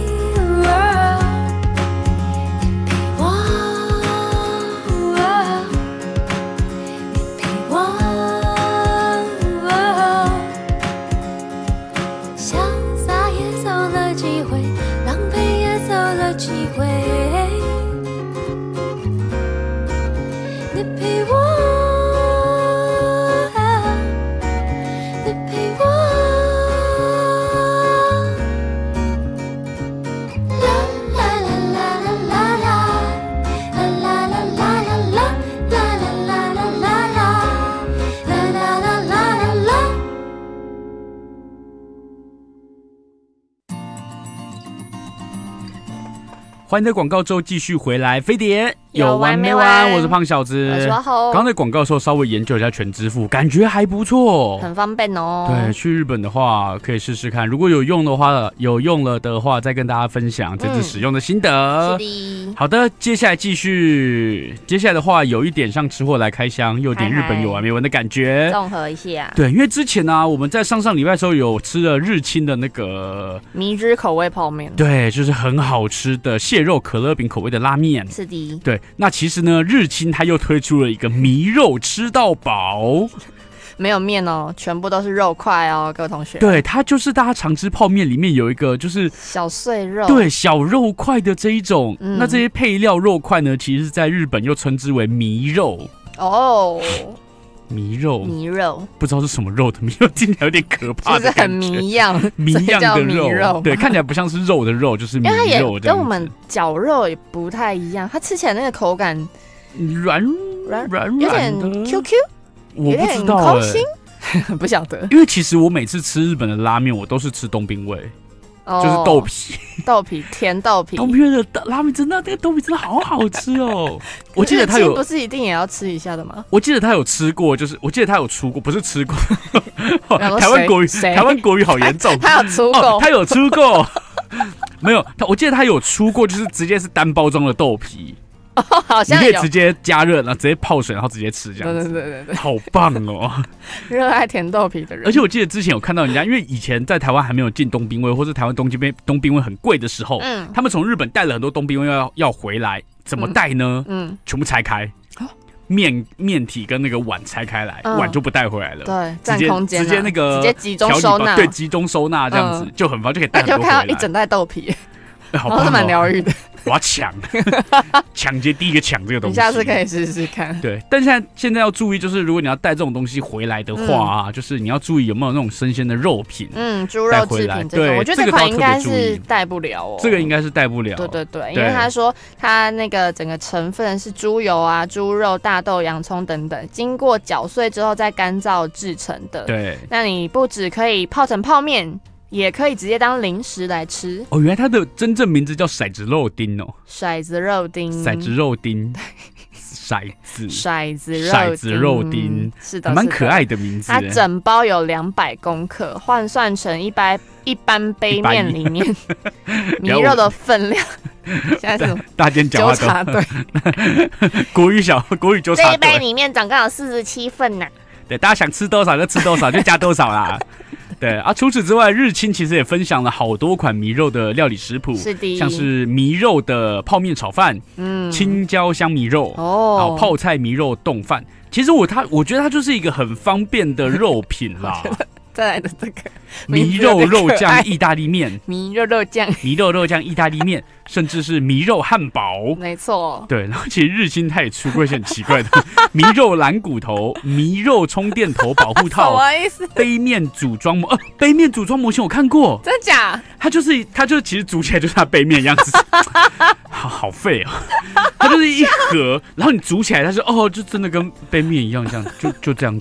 欢迎在广告之后继续回来，飞碟有完没完？ 我是胖小子， 我是阿猴。 刚才广告的时候稍微研究一下全支付，感觉还不错， 很方便哦。 对，去日本的话可以试试看，如果有用的话，有用了的话再跟大家分享这次使用的心得。 嗯、是的。 好的，接下来继续，接下来的话有一点像吃货来开箱，又有点日本有完没完的感觉， 综合一下。 对，因为之前呢、啊，我们在上上礼拜的时候有吃了日清的那个迷之口味泡面， 对，就是很好吃的蟹肉可乐饼口味的拉面。 是的。 对，那其实呢，日清它又推出了一个迷肉吃到饱。 没有面哦，全部都是肉块哦，各位同学。 对，它就是大家常吃泡面里面有一个就是小碎肉， 对，小肉块的这一种。 嗯、 那这些配料肉块呢，其实在日本又称之为迷肉。 哦， 迷肉， 迷肉， 不知道是什么肉的迷肉，听起来有点可怕的感觉， 就是很迷样， 迷样的肉， 肉对，看起来不像是肉的肉，就是迷肉这样子。因为它也跟我们绞肉也不太一样，它吃起来那个口感软软软有点 Q Q， 我不知道哎、 欸，不晓得。 因为其实我每次吃日本的拉面，我都是吃东兵卫。哦、就是豆皮， 豆皮甜豆皮， 东兵卫的拉面真的，那个豆皮真的好好吃哦！我记得他有， 不是一定也要吃一下的吗？ 我记得他有吃过，就是我记得他有出过，不是吃过。台湾国语，台湾国语好严重。 他有出过、哦， 他有出过，没有？他我记得他有出过，就是直接是单包装的豆皮。 哦、好像你可以直接加热，然后直接泡水，然后直接吃，这样子。 对对对对， 好棒哦！ 热爱甜豆皮的人。 而且我记得之前有看到人家，因为以前在台湾还没有进东兵卫，或是台湾东兵东兵卫很贵的时候，嗯，他们从日本带了很多东兵卫要要回来，怎么带呢？嗯，全部拆开。面面体跟那个碗拆开来，嗯、碗就不带回来了。 对， 占空间、啊，直接那个直接集中收纳， 对，集中收纳这样子、嗯、就很方，就可以带很多回来。 就看到一整袋豆皮， 欸、好棒、哦， 是蛮疗愈的。 我要抢，抢劫第一个抢这个东西。 你下次可以试试看。 对，但现在现在要注意，就是如果你要带这种东西回来的话啊，嗯、就是你要注意有没有那种生鲜的肉品， 嗯，猪肉制品这种，我觉得这款应该是带不了哦。 这个应该是带不了。 对对对，因为他说他那个整个成分是猪油啊、猪肉、大豆、洋葱等等，经过搅碎之后再干燥制成的。 对， 那你不只可以泡成泡面。也可以直接当零食来吃哦。原来它的真正名字叫骰子肉丁哦。 骰子肉丁， 骰子肉丁，骰子， 骰子肉丁， 骰子肉丁， 是的， 蛮可爱的名字。 它整包有两百公克，换算成一般一般杯面里面米肉的分量。现在是大间纠察队， 国语小国语纠察队。 这一杯里面总共有四十七份呢。 对，大家想吃多少就吃多少，就加多少啦。对啊，除此之外，日清其实也分享了好多款迷肉的料理食谱， 是的， 像是迷肉的泡面炒饭，嗯，青椒香迷肉，哦，泡菜迷肉冻饭。其实我它，我觉得它就是一个很方便的肉品啦。 再来的这个迷肉肉酱意大利面， 迷肉肉酱， 迷肉肉酱意大利面，甚至是迷肉汉堡， 没错。 对，然后其实日清它也出过一些很奇怪的迷肉蓝骨头、迷肉充电头保护套， 什么意思？ 杯面组装模，呃，杯面组装模型我看过， 真假？ 它就是它就是其实煮起来就是它杯面样子，好好废哦。它就是一盒，然后你煮起来，它是哦，就真的跟杯面一样，这样就就这样子。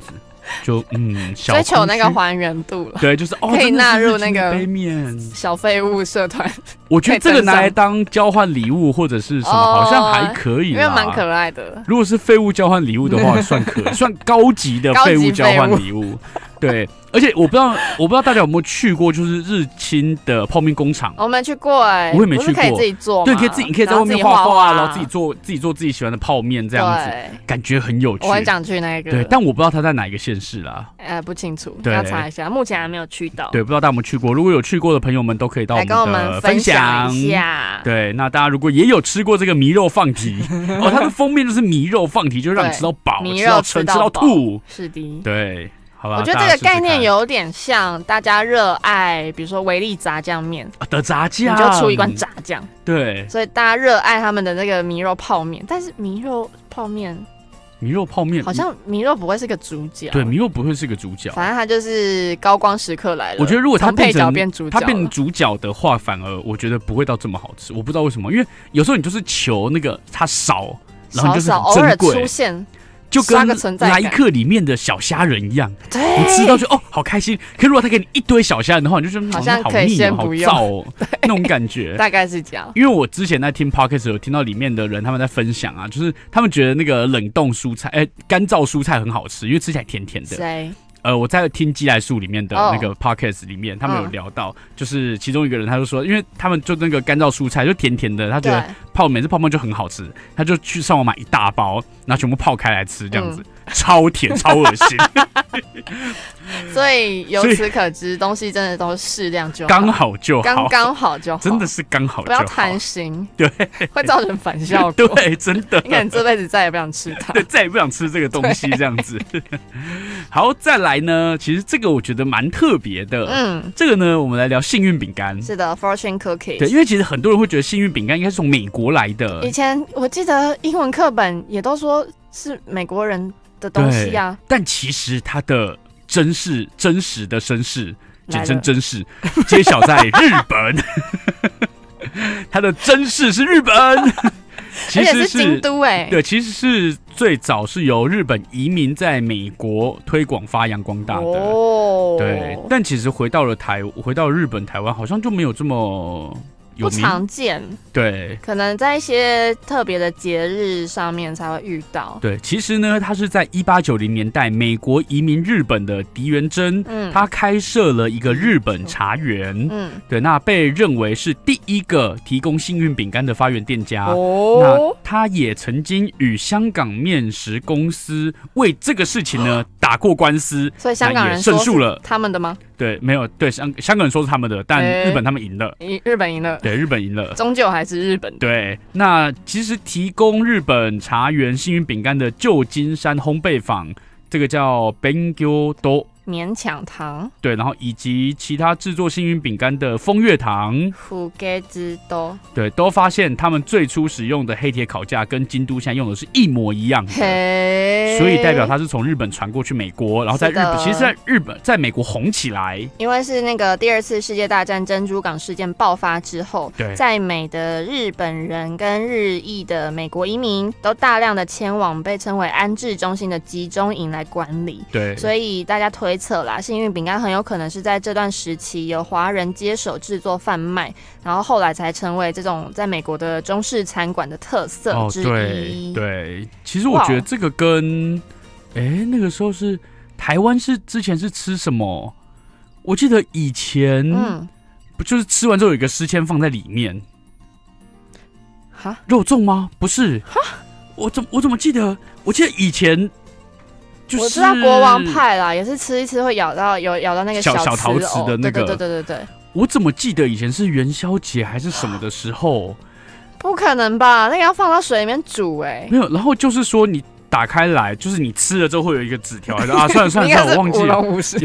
就嗯，小追求那个空虚还原度了。 对，就是哦， 可以纳入那个真的是日经的杯面。 小废物社团， 我觉得这个拿来当交换礼物或者是什么， 哦好像还可以啦， 因为蛮可爱的。 如果是废物交换礼物的话，算可算高级的废物交换礼物。对，而且我不知道，我不知道大家有没有去过，就是日清的泡面工厂。 我没去过哎、欸， 我也没去过。 可以自己做吗？ 对，可以自己，你可以在外面画画， 然后自己做自己做自己喜欢的泡面，这样子，感觉很有趣。 我很想去那个。 对，但我不知道他在哪一个县市啦。 呃，不清楚， 对， 要查一下。目前还没有去到。 对，不知道大家有没有去过？如果有去过的朋友们，都可以到我们的来跟我们分享一下。 对，那大家如果也有吃过这个迷肉放题，哦，它的封面就是迷肉放题，就让你吃到饱， 迷肉吃到吃到吐。 是的， 对。好吧， 我觉得这个概念有点像大家热爱，比如说维力炸酱面的炸酱， 你就出一罐炸酱。 对， 所以大家热爱他们的那个迷肉泡面，但是迷肉泡面， 迷肉泡面好像迷肉不会是个主角。 对，迷肉不会是个主角， 反正他就是高光时刻来了。 我觉得如果他变成变主角， 他变成主角的话，反而我觉得不会到这么好吃。我不知道为什么，因为有时候你就是求那个它少，然后就是偶尔出现。 就跟莱克里面的小虾仁一样，你吃到就哦好开心。可是如果他给你一堆小虾仁的话，你就觉得好像好腻哦，好燥哦，那种感觉。 大概是这样。 因为我之前在听 podcast 有听到里面的人他们在分享啊，就是他们觉得那个冷冻蔬菜，哎、欸，干燥蔬菜很好吃，因为吃起来甜甜的。 谁？ 呃，我在听鸡来树里面的那个 podcast 里面， oh. 他们有聊到，就是其中一个人他就说，因为他们就那个干燥蔬菜就甜甜的，他觉得泡每次泡面就很好吃，他就去上网买一大包，然后全部泡开来吃，这样子、嗯、超甜超恶心。 所以由此可知，东西真的都是适量就好， 刚好就好， 刚刚好就好， 真的是刚好就好， 不要贪心， 对， 会造成反效果。 对，真的， 你可能这辈子再也不想吃它， 对，再也不想吃这个东西，这样子。好，再来呢，其实这个我觉得蛮特别的，嗯，这个呢，我们来聊幸运饼干。 是的 ，Fortune Cookies。 对，因为其实很多人会觉得幸运饼干应该是从美国来的。 以前我记得英文课本也都说是美国人的东西啊， 但其实它的真实真实的身世，简称真实，揭晓在日本。它的真实是日本。其实是, 是京都哎、欸， 对，其实是最早是由日本移民在美国推广发扬光大的，哦、对。但其实回到了台，回到了日本、台湾，好像就没有这么有不常见， 对， 可能在一些特别的节日上面才会遇到。 对，其实呢，他是在一八九零年代美国移民日本的狄元珍，嗯，他开设了一个日本茶园，嗯，对，那被认为是第一个提供幸运饼干的发源店家。哦，那他也曾经与香港面食公司为这个事情呢打过官司， 所以香港人胜诉了， 他们的吗？ 对，没有，对，香香港人说是他们的，但日本他们赢了， 欸、日本赢了， 对，日本赢了， 终究还是日本的。 对，那其实提供日本茶园幸运饼干的旧金山烘焙坊，这个叫 Bengyo Do。 勉强堂， 对，然后以及其他制作幸运饼干的风月堂、 福给之都， 对，都发现他们最初使用的黑铁烤架跟京都现在用的是一模一样的，所以代表它是从日本传过去美国，然后在日本，其实在日本，在美国红起来， 因为是那个第二次世界大战珍珠港事件爆发之后， 对， 在美的日本人跟日裔的美国移民都大量的迁往被称为安置中心的集中营来管理， 对， 所以大家推测啦，幸运饼干很有可能是在这段时期由华人接手制作贩卖，然后后来才成为这种在美国的中式餐馆的特色之一。哦、 对, 对，其实我觉得这个跟，哎、欸，那个时候是台湾是之前是吃什么？我记得以前，嗯，不就是吃完之后有一个诗签放在里面？ 哈， 肉粽吗？不是，哈，我怎我怎么记得？我记得以前。就是、 我知道国王派啦，也是吃一吃会咬到有咬到那个小小陶瓷的那个， 对对对对对。 我怎么记得以前是元宵节还是什么的时候？ 不可能吧？那个要放到水里面煮哎、欸。 没有，然后就是说你打开来，就是你吃了之后会有一个纸条，啊，算了算了算了，我忘记了。 舞龙舞狮。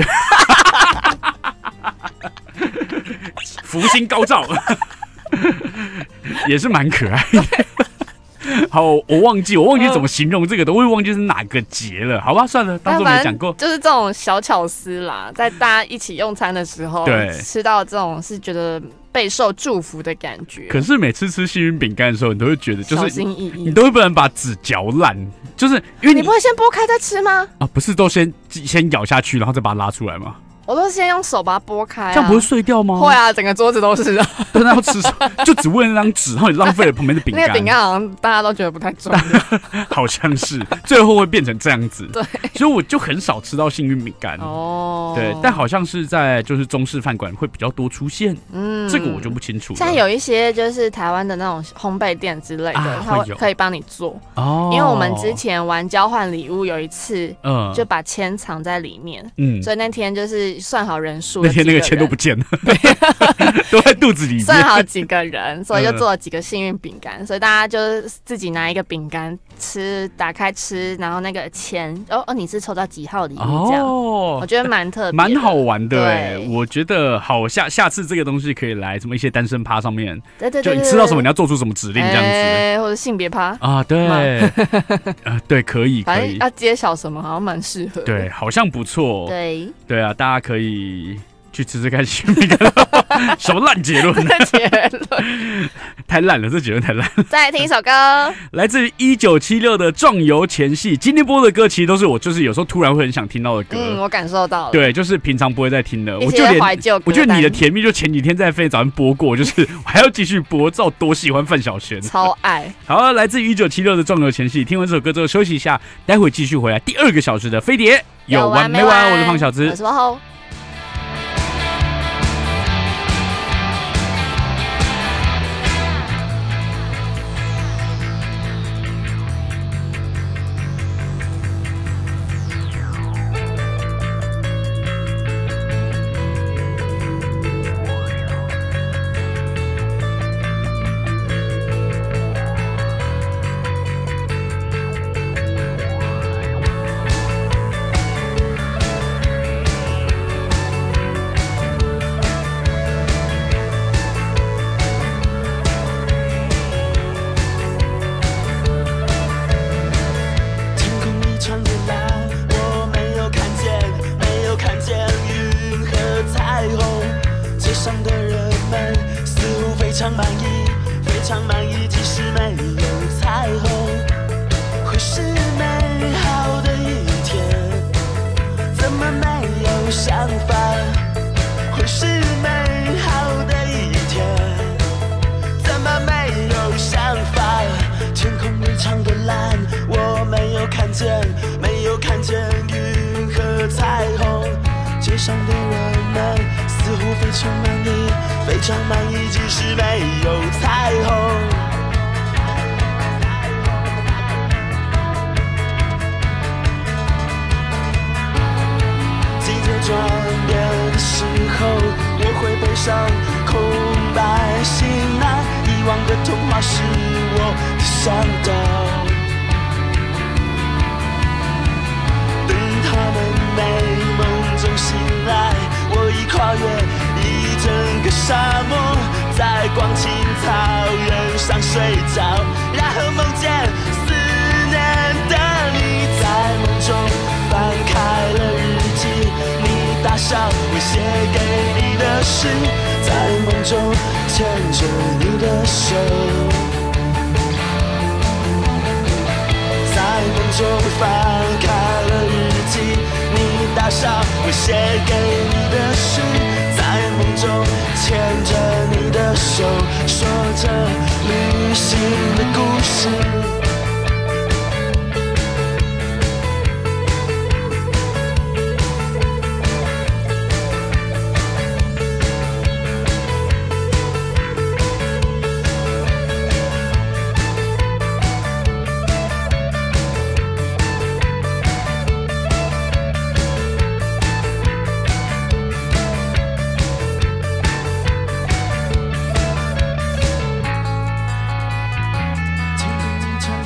福星高照，也是蛮可爱的。 好，我忘记我忘记怎么形容这个的，我也忘记是哪个节了，好吧，算了，当做没讲过。 就是这种小巧思啦，在大家一起用餐的时候， 对， 吃到这种是觉得备受祝福的感觉。 可是每次吃幸运饼干的时候，你都会觉得就是小心翼翼， 你都会不能把纸嚼烂，就是因为你, 你你不会先剥开再吃吗？ 啊，不是都先先咬下去，然后再把它拉出来吗？ 我都先用手把它剥开、啊， 这样不会碎掉吗？ 会啊，整个桌子都是啊。 但是要吃，就只为了那张纸，然后你浪费了旁边的饼干。 那个饼干好像大家都觉得不太重好像是，最后会变成这样子。 对， 所以我就很少吃到幸运饼干。哦，对，但好像是在就是中式饭馆会比较多出现。嗯，这个我就不清楚了。 像有一些就是台湾的那种烘焙店之类的，啊、它可以帮你做。哦，因为我们之前玩交换礼物有一次，嗯，就把签藏在里面。嗯，所以那天就是算好人数， 那天那个签都不见了，都在肚子里面。 算好几个人，所以就做了几个幸运饼干，所以大家就自己拿一个饼干吃，打开吃，然后那个签，哦哦，你是抽到几号礼物这样？哦，我觉得蛮特别， 蛮好玩的。对，我觉得好，下下次这个东西可以来什么一些单身趴上面， 对对对， 就你吃到什么你要做出什么指令这样子， 欸、或者性别趴啊，对，呃，对，可以， 反正要揭晓什么好像蛮适合， 对，好像不错， 对， 对啊，大家可以去吃吃看幸运饼干。什么烂结论？ 结论太烂了，这结论太烂了。 再来听一首歌， 来自于一九七六的《壮游前戏》。今天播的歌其实都是我，就是有时候突然会很想听到的歌。 嗯，我感受到了。 对，就是平常不会再听的。 一些怀旧歌。 我觉得你的甜蜜就前几天在飞早上播过，就是我还要继续播，知道多喜欢范晓萱， 超爱。 好，来自于一九七六的《壮游前戏》。听完这首歌之后休息一下，待会继续回来第二个小时的飞碟，有完没完？我是胖小子， 我是王后。 天空唱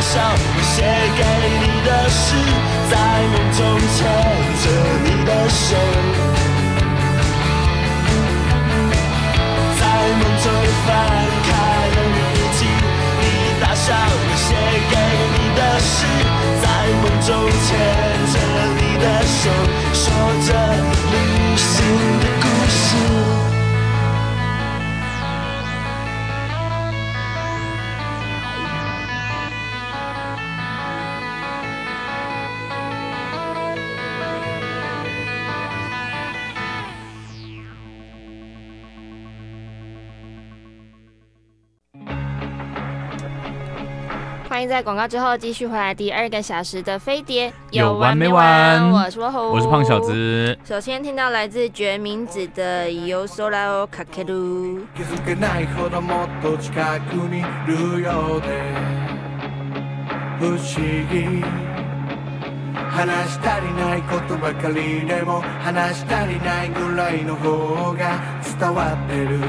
少我写给你的诗，在梦中牵着你的手，在梦中翻开了日记，你大笑我写给你的诗，在梦中牵着你的手，说着旅行的故事。 欢迎在广告之后继续回来第二个小时的飞碟， 有完没完？ 我是我我是胖小子。 首先听到来自决明子的《夜空をかける》。 気づけないほどもっと近くにいるようで不思議。話し足りないことばかりでも話し足りないぐらいの方が伝わってる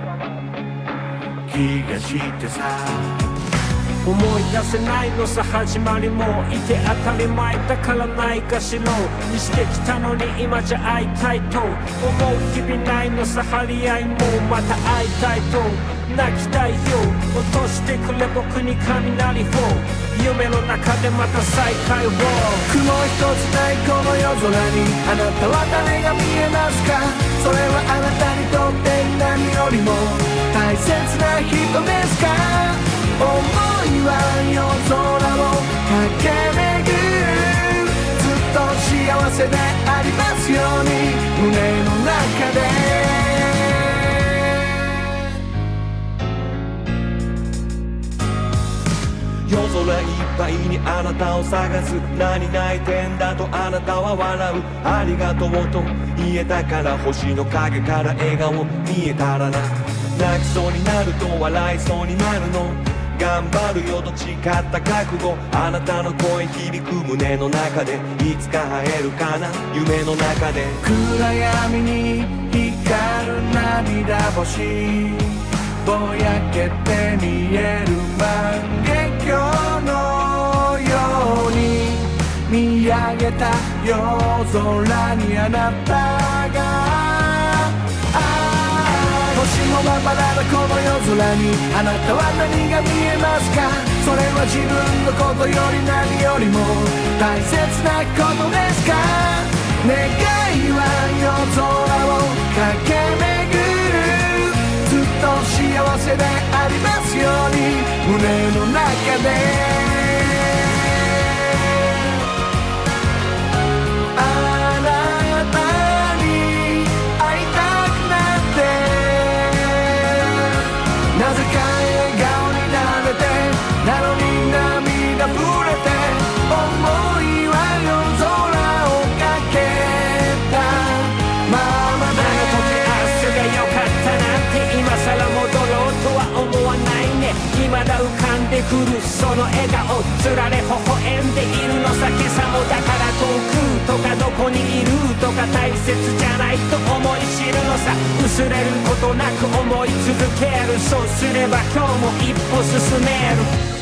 気がしてさ。 思い出せないのさ始まりもいて当たり前だからないかしろにしてきたのに今じゃ会いたいと思う日々ないのさ張り合いもまた会いたいと泣きたいよ落としてくれ僕に雷フォー夢の中でまた再会を雲一つないこの夜空にあなたは誰が見えますか。それはあなたにとって何よりも大切な人ですか。思いは夜空を駆け巡るずっと幸せでありますように胸の中で夜空いっぱいにあなたを探す何泣いてんだとあなたは笑うありがとうと言えたから星の影から笑顔見えたらな泣きそうになると笑いそうになるの頑張るよと誓った覚悟あなたの声響く胸の中でいつか会えるかな夢の中で暗闇に光る涙星ぼやけて見える万華鏡のように見上げた夜空にあなたが星もまばらなこの夜空にあなたは何が見えますか。それは自分のことより何よりも大切なことですか。願いは夜空を駆け巡るずっと幸せでありますように胸の中でなのに涙触れて思いは夜空をかけたままであの時明日が良かったなんて今さら戻ろうとは思わないね未だ浮かんでくるその笑顔つられ微笑んでいるのさ今朝もだから遠くとかどこにいるとか大切じゃないと思い知るのさ薄れることなく思い続けるそうすれば今日も一歩進める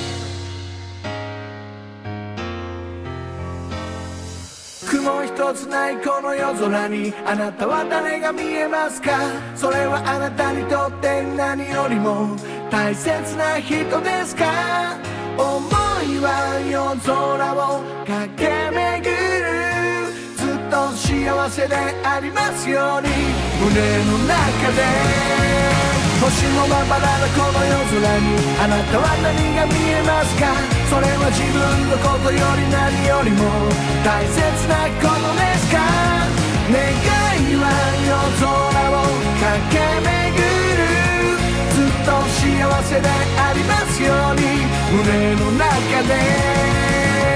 雲一つないこの夜空にあなたは誰が見えますか。それはあなたにとって何よりも大切な人ですか。思いは夜空を駆け巡るずっと幸せでありますように胸の中で星もまばらなこの夜空にあなたは何が見えますか。それは自分のことより何よりも大切なことですか。願いは夜空を駆け巡るずっと幸せでありますように胸の中で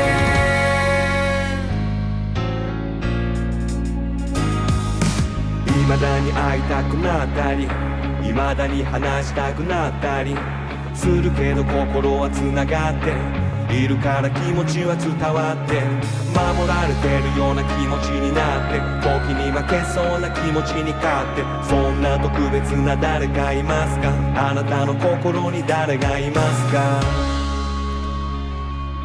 未だに会いたくなったり未だに話したくなったりするけど心はつながっているから気持ちは伝わって守られてるような気持ちになって時に負けそうな気持ちに勝ってそんな特別な誰かいますか。あなたの心に誰がいますか。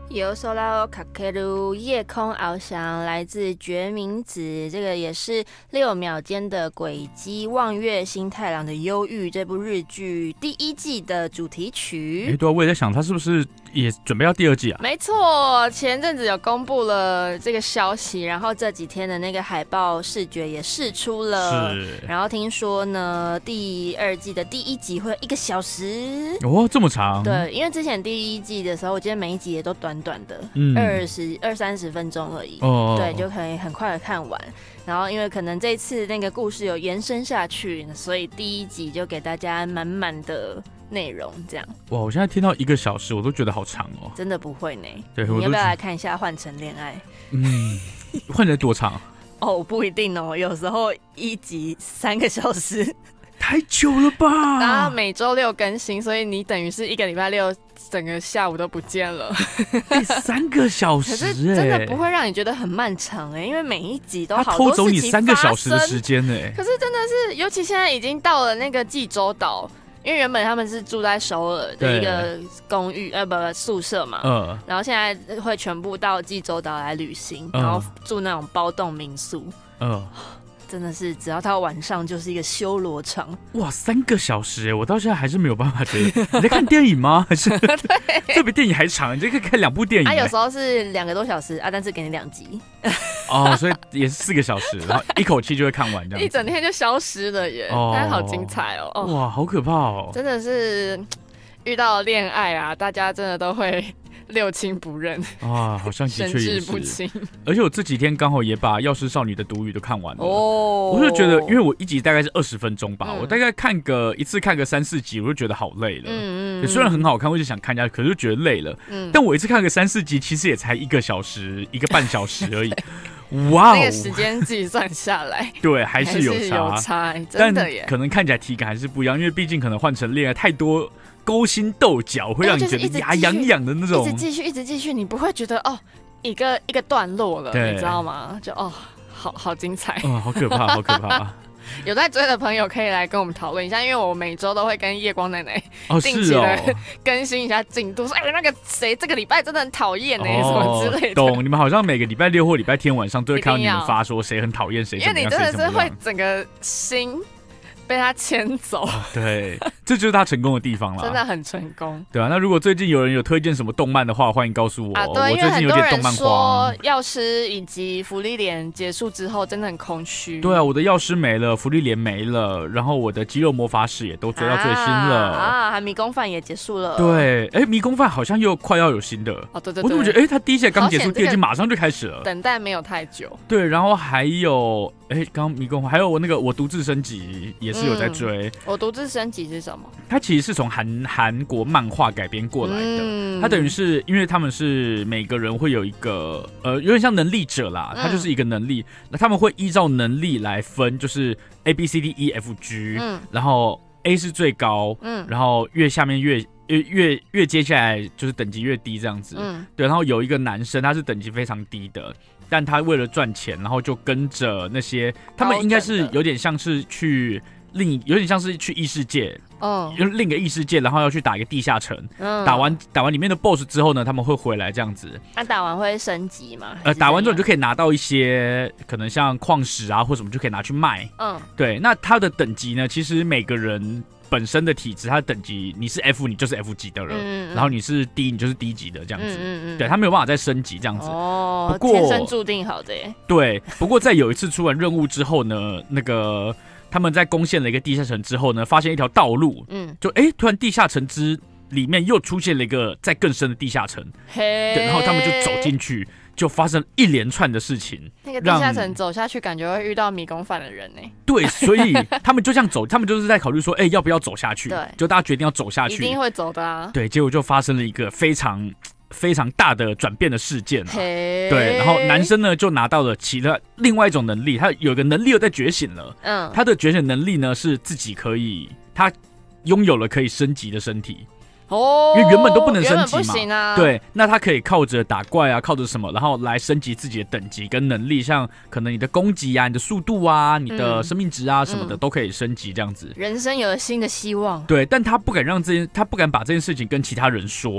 有手拉卡克鲁夜空翱翔，来自决明子，这个也是六秒间的轨迹望月新太郎的忧郁这部日剧第一季的主题曲。 哎、欸，对啊，我也在想，他是不是也准备要第二季啊？ 没错，前阵子有公布了这个消息，然后这几天的那个海报视觉也释出了， 是。 然后听说呢，第二季的第一集会有一个小时哦，这么长？ 对，因为之前第一季的时候，我记得每一集也都短短的，二十二三十分钟而已，哦，对，就可以很快的看完。然后因为可能这次那个故事有延伸下去，所以第一集就给大家满满的内容，这样。 哇，我现在听到一个小时，我都觉得好长哦。 真的不会呢。 对， 你要不要来看一下《换乘恋爱》？ 嗯，换成多长？ 哦，不一定哦，有时候一集三个小时。 太久了吧？ 然后每周六更新，所以你等于是一个礼拜六整个下午都不见了。 欸、三个小时、欸，可是真的不会让你觉得很漫长哎、欸，因为每一集都好多事情发生。他偷走你三个小时的时间哎、欸。 可是真的是，尤其现在已经到了那个济州岛，因为原本他们是住在首尔的一个公寓呃不不宿舍嘛，嗯，然后现在会全部到济州岛来旅行，嗯、然后住那种包栋民宿，嗯。真的是，只要到晚上就是一个修罗场。 哇，三个小时哎，我到现在还是没有办法觉得你在看电影吗？还是这比电影还长？你这可以看两部电影。 啊，有时候是两个多小时啊，但是给你两集。 哦，所以也是四个小时，然后一口气就会看完这样。 一整天就消失了耶，哦、但是好精彩哦。哦哇，好可怕哦！ 真的是遇到恋爱啊，大家真的都会。六亲不认啊，好像的确也是。 神志不清。 而且我这几天刚好也把《药师少女的毒语》都看完了。哦，我就觉得，因为我一集大概是二十分钟吧，嗯、我大概看个一次看个三四集，我就觉得好累了。嗯嗯。虽然很好看，我就想看下去，可是就觉得累了。嗯。但我一次看个三四集，其实也才一个小时、一个半小时而已。哇哦！ 那个时间计算下来， 对，还是有差， 有差，真的耶。 但可能看起来体感还是不一样，因为毕竟可能换成恋爱太多。勾心斗角会让你觉得牙痒痒的那种， 一直继续，一直继续，你不会觉得哦，一个一个段落了，你知道吗？就哦，好好精彩， 哦，好可怕，好可怕。 有在追的朋友可以来跟我们讨论一下，因为我每周都会跟夜光奶奶定期的更新一下进度，说哎、欸、那个谁这个礼拜真的很讨厌呢，什么之类的。 懂，你们好像每个礼拜六或礼拜天晚上都会看到你们发说谁很讨厌谁， 因为你真的是会整个心。被他牵走、哦， 对，这就是他成功的地方了， 真的很成功。 对啊，那如果最近有人有推荐什么动漫的话，欢迎告诉我。啊，对，我最近有点动漫荒。 药师以及芙莉莲结束之后，真的很空虚。 对啊，我的药师没了，芙莉莲没了，然后我的肌肉魔法使也都追到最新了啊，还迷宫饭也结束了。 对，哎，迷宫饭好像又快要有新的哦，对对对， 我怎么觉得，哎，他第一季刚结束，第二季马上就开始了， 等待没有太久。 对，然后还有。哎，刚迷宫还有我那个我独自升级也是有在追。嗯、 我独自升级是什么？ 它其实是从韩韩国漫画改编过来的。嗯、它等于是因为他们是每个人会有一个呃有点像能力者啦，它就是一个能力，那、嗯、他们会依照能力来分，就是 A B C D E F G，、嗯、然后 A 是最高，嗯、然后越下面越。越越越接下来就是等级越低这样子，嗯，对，然后有一个男生他是等级非常低的，但他为了赚钱，然后就跟着那些他们应该是有点像是去另有点像是去异世界，哦，另一个异世界，然后要去打一个地下城，嗯，打完打完里面的 boss 之后呢，他们会回来这样子。 那、啊、打完会升级吗？ 呃，打完之后你就可以拿到一些可能像矿石啊或什么就可以拿去卖，嗯，对，那他的等级呢，其实每个人。本身的体质，它的等级你是 F， 你就是 F 级的了，嗯嗯、然后你是 D， 你就是 D 级的这样子，嗯嗯嗯、对，他没有办法再升级这样子。 哦，不过天生注定好的耶。 对，不过在有一次出完任务之后呢，那个他们在攻陷了一个地下城之后呢，发现一条道路，嗯，就哎、欸，突然地下城之里面又出现了一个再更深的地下城，嘿，对，然后他们就走进去。就发生一连串的事情， 那个地下城走下去，感觉会遇到迷宫饭的人呢、欸。 对，所以他们就这样走，他们就是在考虑说，哎、欸，要不要走下去？对，就大家决定要走下去， 一定会走的啊。 对，结果就发生了一个非常非常大的转变的事件啊。对，然后男生呢就拿到了其他另外一种能力，他有个能力又在觉醒了。嗯，他的觉醒能力呢是自己可以，他拥有了可以升级的身体。哦，因为原本都不能升级嘛， 不行啊。 对，那他可以靠着打怪啊，靠着什么，然后来升级自己的等级跟能力，像可能你的攻击啊、你的速度啊、你的生命值啊什么的、嗯、都可以升级这样子。 人生有了新的希望。 对，但他不敢让这件，他不敢把这件事情跟其他人说。对。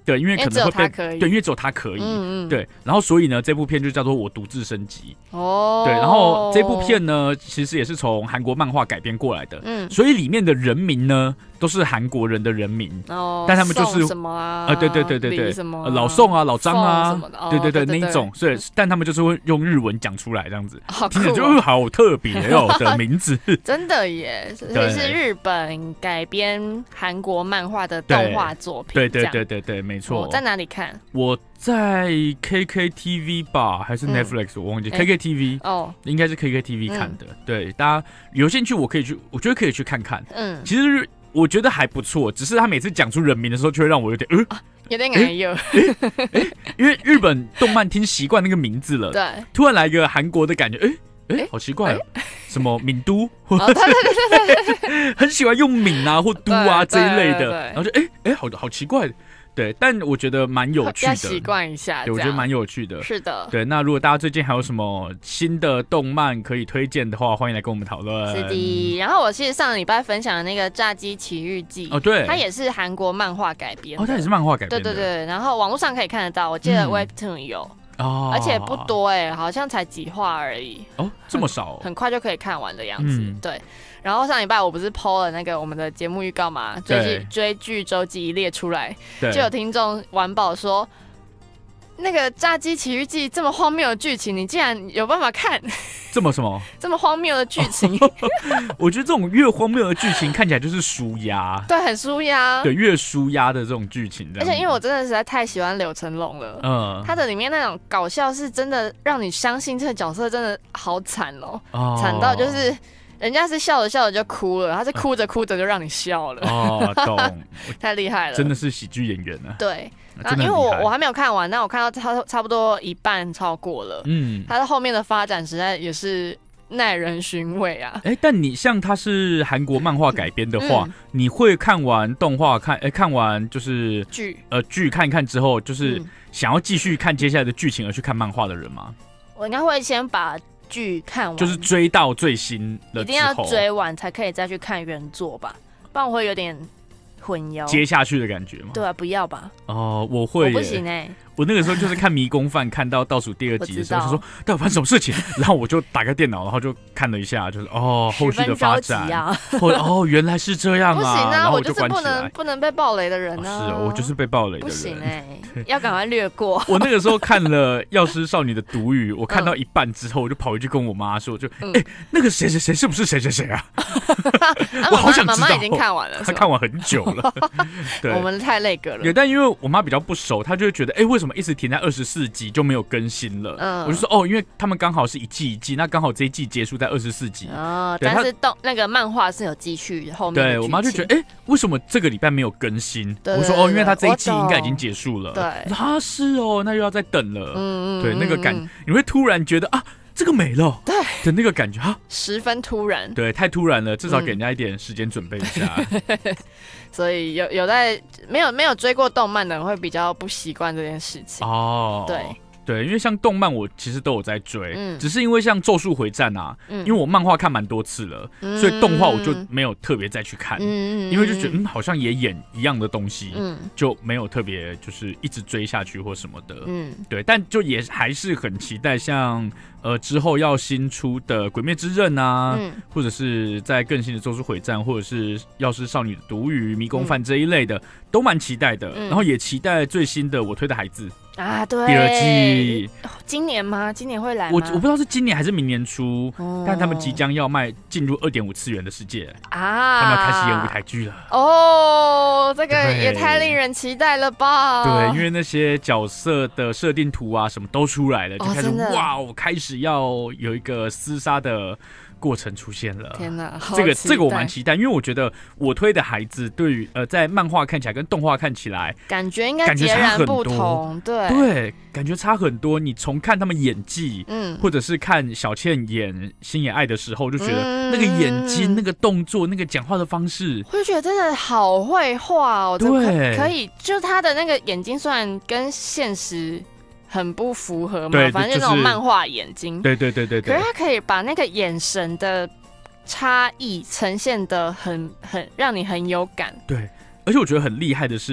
对，因为可能会被可以对，因为只有他可以， 嗯嗯对，然后所以呢，这部片就叫做《我独自升级》 哦， 对，然后这部片呢，其实也是从韩国漫画改编过来的，嗯，所以里面的人名呢都是韩国人的人名，哦，但他们就是什么啊， 呃，对对对对对， 什么、 呃、老宋啊、老张啊， 哦、 对对对， 对对对那一种，所以但他们就是会用日文讲出来这样子， 好酷、哦， 听着就好特别哦的名字， 真的耶，所以是日本改编韩国漫画的动画作品， 对对对对对，没错。 我在哪里看？ 我在 K K T V 吧，还是 Netflix？、嗯、我忘记、欸、K K T V 哦，应该是 K K T V 看的。嗯、对，大家有兴趣，我可以去，我觉得可以去看看。嗯，其实我觉得还不错，只是他每次讲出人名的时候，就会让我有点呃。啊有点感忧、 欸欸欸，因为日本动漫听习惯那个名字了， 对， 突然来一个韩国的感觉，哎、欸、哎、欸，好奇怪、喔，欸、什么敏都， 哦、对对对对很喜欢用敏啊或都啊这一类的， 对对对然后就哎哎、欸欸，好好奇怪。对，但我觉得蛮有趣的， 要习惯一下。 对，我觉得蛮有趣的。 是的， 对。那如果大家最近还有什么新的动漫可以推荐的话，欢迎来跟我们讨论。 是的。然后我其实上个礼拜分享的那个《炸鸡奇遇记》， 哦，对， 它也是韩国漫画改编。 哦，它也是漫画改编的。 对对对。然后网络上可以看得到，我记得 Webtoon 有。嗯哦，而且不多哎、欸，好像才几话而已。 哦，这么少、哦， 很快就可以看完的样子。嗯、对。然后上礼拜我不是 P O 了那个我们的节目预告嘛，追剧追剧周记一列出来，就有听众玩宝说，那个《炸鸡奇遇记》这么荒谬的剧情，你竟然有办法看？ 这么什么？ 这么荒谬的剧情？ 我觉得这种越荒谬的剧情看起来就是舒压， 对，很舒压， 对，越舒压的这种剧情。 而且因为我真的实在太喜欢柳成龙了，嗯，他的里面那种搞笑是真的让你相信这个角色真的好惨哦，惨、哦、到就是。人家是笑着笑着就哭了，他是哭着哭着就让你笑了。哦，懂，太厉害了， 真的是喜剧演员啊。 对，然后因为我我还没有看完，但我看到差差不多一半超过了。嗯，他的后面的发展实在也是耐人寻味啊。 哎、欸，但你像他是韩国漫画改编的话，嗯、你会看完动画看，哎、欸，看完就是剧， 呃，剧看一看之后，就是想要继续看接下来的剧情而去看漫画的人吗？ 我应该会先把。剧看完就是追到最新的， 一定要追完才可以再去看原作吧，不然我会有点混淆接下去的感觉吗？ 对啊，不要吧。 哦，我会， 我不行哎、欸。 我那个时候就是看《迷宫饭》，看到倒数第二集的时候，就说到底发生什么事情，然后我就打开电脑，然后就看了一下，就是哦，后续的发展， 啊、 哦，原来是这样啊， 不行啊， 然后我就关起来。我就是不能不能被暴雷的人啊！ 哦、是，我就是被暴雷的人， 不行哎、欸，要赶快略过。 我那个时候看了《药师少女的毒语》，我看到一半之后，我就跑回去跟我妈说，就哎、嗯欸，那个谁谁谁是不是谁谁谁啊？我好想知道。 妈妈已经看完了， 她看完很久了。对， 我们太累格了。 对，但因为我妈比较不熟，她就会觉得，哎、欸，为什么一直停在二十四集就没有更新了？嗯，我就说哦，因为他们刚好是一季一季，那刚好这一季结束在二十四集。 哦，但是动那个漫画是有继续后面的。 对我妈就觉得，哎、欸，为什么这个礼拜没有更新？对对对对，我说哦，因为他这一季应该已经结束了。 对， 啊是哦，那又要再等了。嗯嗯，对，那个感，你会突然觉得啊。这个没了， 对的那个感觉啊， 十分突然， 对，太突然了，至少给人家一点时间准备一下。 嗯、所以有有在没有没有追过动漫的人会比较不习惯这件事情哦。对对，因为像动漫我其实都有在追，嗯、只是因为像《咒术回战》啊，嗯、因为我漫画看蛮多次了，嗯、所以动画我就没有特别再去看，嗯、因为就觉得嗯好像也演一样的东西，嗯、就没有特别就是一直追下去或什么的。嗯，对，但就也还是很期待像。呃，之后要新出的《鬼灭之刃》啊，嗯、或者是在更新的《咒术回战》，或者是《药师少女的毒语》《迷宫饭》这一类的，嗯、都蛮期待的。嗯、然后也期待最新的《我推的孩子》 啊，对， 第二季， 哦，今年吗？今年会来吗？ 我我不知道是今年还是明年出，哦、但他们即将要迈进入二点五次元的世界啊，他们要开始演舞台剧了。 哦，这个也太令人期待了吧？ 对，因为那些角色的设定图啊，什么都出来了，就开始、哦、哇，我开始。要有一个厮杀的过程出现了， 天哪！ 这个这个我蛮期待，因为我觉得我推的孩子对于呃在漫画看起来跟动画看起来感觉应该截然不同，对对，感觉差很多。你从看他们演技，嗯，或者是看小倩演星野爱的时候，就觉得那个眼睛、嗯、那个动作、那个讲话的方式， 会觉得真的好会画哦。 对， 可以，就是他的那个眼睛虽然跟现实。很不符合嘛， 对， 反正就那种漫画眼睛， 对对对对对。 可是他可以把那个眼神的差异呈现得很很让你很有感。 对，而且我觉得很厉害的是，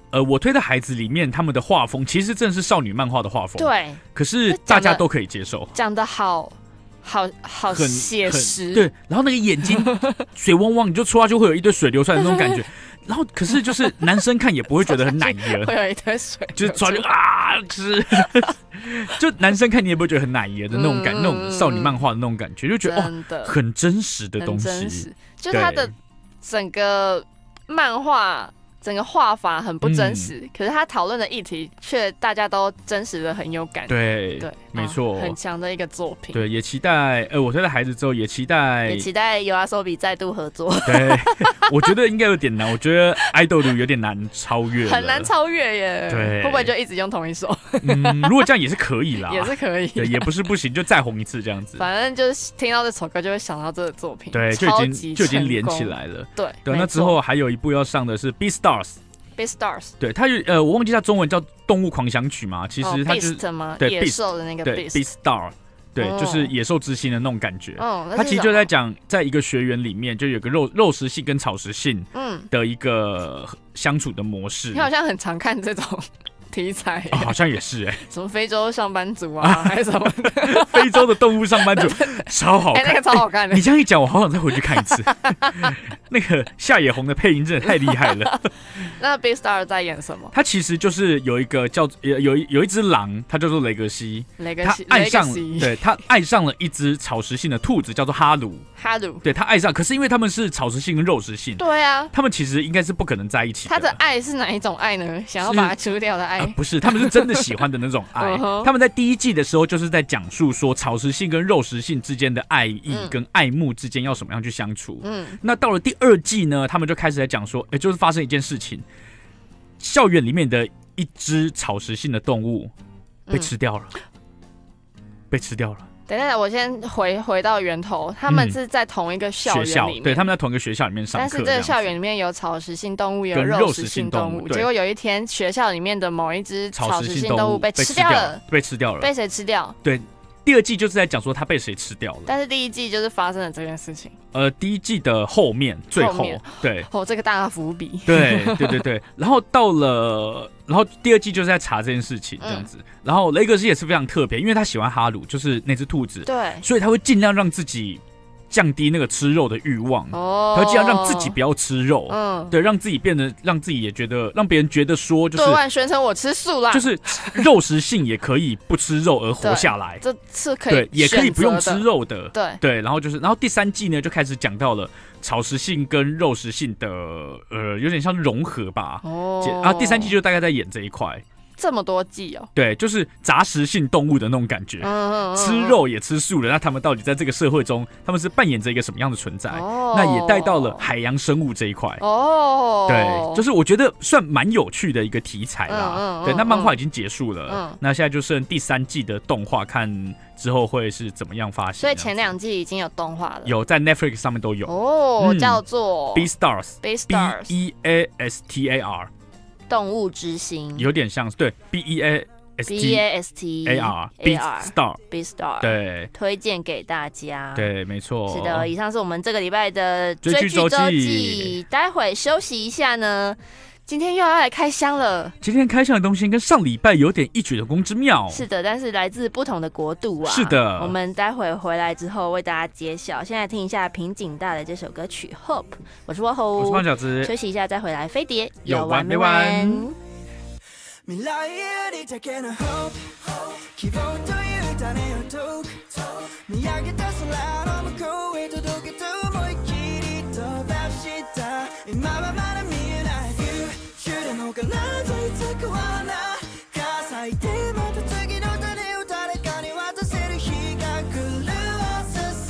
呃，我推的孩子里面，他们的画风其实真的是少女漫画的画风， 对， 可是大家都可以接受， 讲得好。好好写实， 对，然后那个眼睛水汪汪，你就戳下去会有一堆水流出来的那种感觉。然后可是就是男生看也不会觉得很奶油， 会有一堆水， 就是抓就啊吃，就男生看你也不会觉得很奶油的那种感，嗯、那种少女漫画的那种感觉，就觉得哇，很真实的东西， 就它的整个漫画。整个画法很不真实，嗯、可是他讨论的议题却大家都真实的很有感。 对对， 没错、 哦，很强的一个作品。 对，也期待呃，我推的孩子之后也期待， 也期待有阿索比再度合作。 对，我觉得应该有点难，我觉得爱豆路有点难超越， 很难超越耶。 对， 会不会就一直用同一首？ 嗯，如果这样也是可以啦， 也是可以， 对，也不是不行，就再红一次这样子。 反正就是听到这首歌就会想到这个作品， 对，就已经就已经连起来了。 对对，那之后还有一部要上的是《Beastars》。 Beastars， 对，它有呃，我忘记它中文叫《动物狂想曲》嘛，其实它就是、 哦、Beast 吗？ 对， 野兽的那个 Beast， 对 ，Beastar， 对，哦、就是野兽之心的那种感觉。哦，它其实就在讲，在一个学园里面，就有个肉肉食性跟草食性的一个相处的模式。 你好像很常看这种题材、欸哦，好像也是哎、欸， 什么非洲上班族啊，还是什么的非洲的动物上班族，超好看， 哎、欸，那个超好看的、欸。 你这样一讲，我好想再回去看一次。那个夏野红的配音真的太厉害了。 那 Beastar 在演什么？ 他其实就是有一个叫有有有一只狼，他叫做雷格西， 雷格西， 他爱上对他爱上了一只草食性的兔子，叫做哈鲁。 哈鲁， 对他爱上，可是因为他们是草食性跟肉食性， 对啊， 他们其实应该是不可能在一起的。 他的爱是哪一种爱呢？想要把它除掉的爱？ 呃、不是，他们是真的喜欢的那种爱。uh-huh. 他们在第一季的时候就是在讲述说草食性跟肉食性之间的爱意跟爱慕之间要什么样去相处。嗯，那到了第二季呢，他们就开始在讲说，哎、欸，就是发生一件事情，校园里面的一只草食性的动物被吃掉了，嗯、被吃掉了。 等等，我先回回到源头，他们是在同一个校园里面， 嗯、学校对，他们在同一个学校里面上课。 但是这个校园里面有草食性动物，有肉食性动物。结果有一天，学校里面的某一只草食性动物被吃掉了， 被吃掉了， 被谁吃掉？ 对。第二季就是在讲说他被谁吃掉了， 但是第一季就是发生了这件事情。 呃，第一季的后面，最后，后对， 哦，这个大伏笔。 对对对对，然后到了，然后第二季就是在查这件事情这样子。嗯、然后雷格斯也是非常特别，因为他喜欢哈鲁，就是那只兔子， 对， 所以他会尽量让自己降低那个吃肉的欲望，哦，他会尽量让自己不要吃肉，嗯，对，让自己变得，让自己也觉得，让别人觉得说，就是对外宣称我吃素啦， 就是肉食性也可以不吃肉而活下来， 这是可以， 对，也可以不用吃肉的， 对对，然后就是，然后第三季呢就开始讲到了草食性跟肉食性的，呃，有点像融合吧，哦，然后第三季就大概在演这一块。 这么多季哦， 对，就是杂食性动物的那种感觉，嗯嗯嗯，吃肉也吃素的，那他们到底在这个社会中，他们是扮演着一个什么样的存在？哦，那也带到了海洋生物这一块，哦，对，就是我觉得算蛮有趣的一个题材啦。嗯嗯对，那漫画已经结束了，嗯，那现在就剩第三季的动画，看之后会是怎么样发行。 所以前两季已经有动画了， 有在 Netflix 上面都有哦，嗯、叫做 Beastars，B E A S T A R。 动物之心有点像，对 ，B E A S T B E A S T A R，Beastar Beastar， 对， 推荐给大家， 对，没错， 是的，以上是我们这个礼拜的追剧周记， 待会休息一下呢。今天又要来开箱了。 今天开箱的东西跟上礼拜有点异曲同工之妙。 是的，但是来自不同的国度啊。 是的， 我们待会回来之后为大家揭晓。现在听一下平井大的这首歌曲《Hope》，我是沃吼， 我是胖小子。 休息一下再回来。飞碟有完没完？ 未来へありだけの hope 希望という種を解く見上げた空の向こうへ届けと思いっきり飛ばした今はまだ見えないフューチューの彼方いつかはなが咲いてまた次の種を誰かに渡せる日が来るはずさ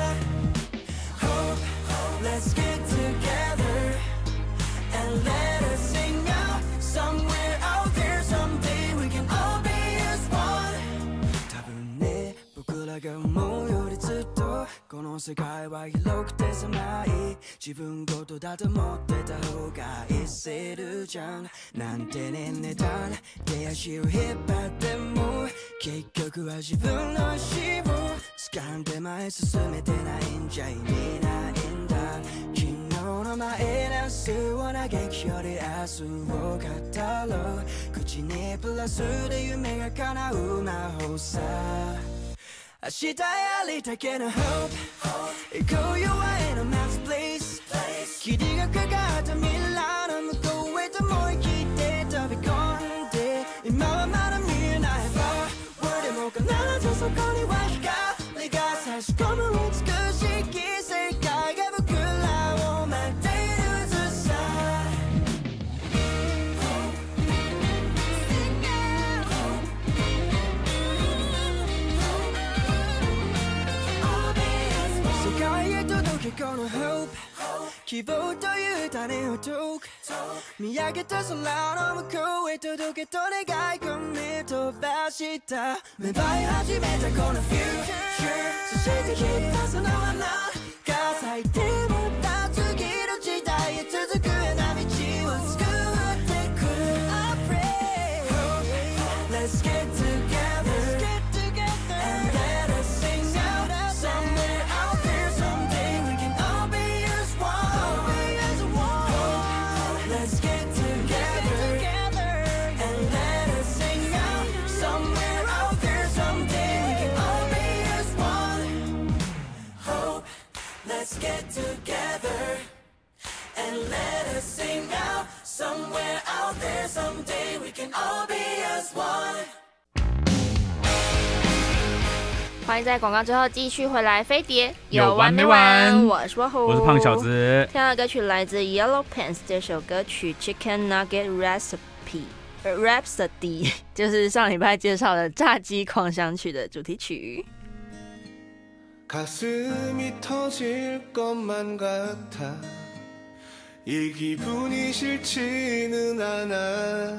Hope let's get together and let us sing out somewhere Someday we can all be as one 多分ね僕らが思うよりずっとこの世界は広くて狭い自分ごとだと思ってた方がいせるじゃんなんてね値段手足を引っ張っても結局は自分の意思を掴んで前進めてないんじゃ意味ないんだ昨日の前 댄스 워낙에 기어를 알 수 없다로 굳이 네 불러수도 유명할까나 우마호사明日やりたけの hope 行こうよ in a man's place 霧がかかった未来の向こうへともう生きて飛び込んで今はまだ見えない bar でも必ずそこには光が差し込む美しき世界が僕らを待っているずさ世界へ届けこの hope 希望という種を解く見上げた空の向こうへ届けと願い込み飛ばした芽生え始めたこの future そしてきっとその花が咲いてもた次の時代へ続くへな道を作ってく I pray Let's get together and let us sing out somewhere out there someday we can all be as one Let's get together and let us sing out somewhere out there someday we can all be as one Hope Let's get together and let us sing out somewhere out there someday we can all be as one 欢迎在广告之后继续回来，飞碟有完没完？ 我是沃虎， 我是胖小子。 听到的歌曲来自 Yellow Pants， 这首歌曲 Chicken Nugget Recipe Rhapsody， 就是上礼拜介绍的炸鸡狂想曲的主题曲。 가슴이 터질 것만 같아 이 기분이 싫지는 않아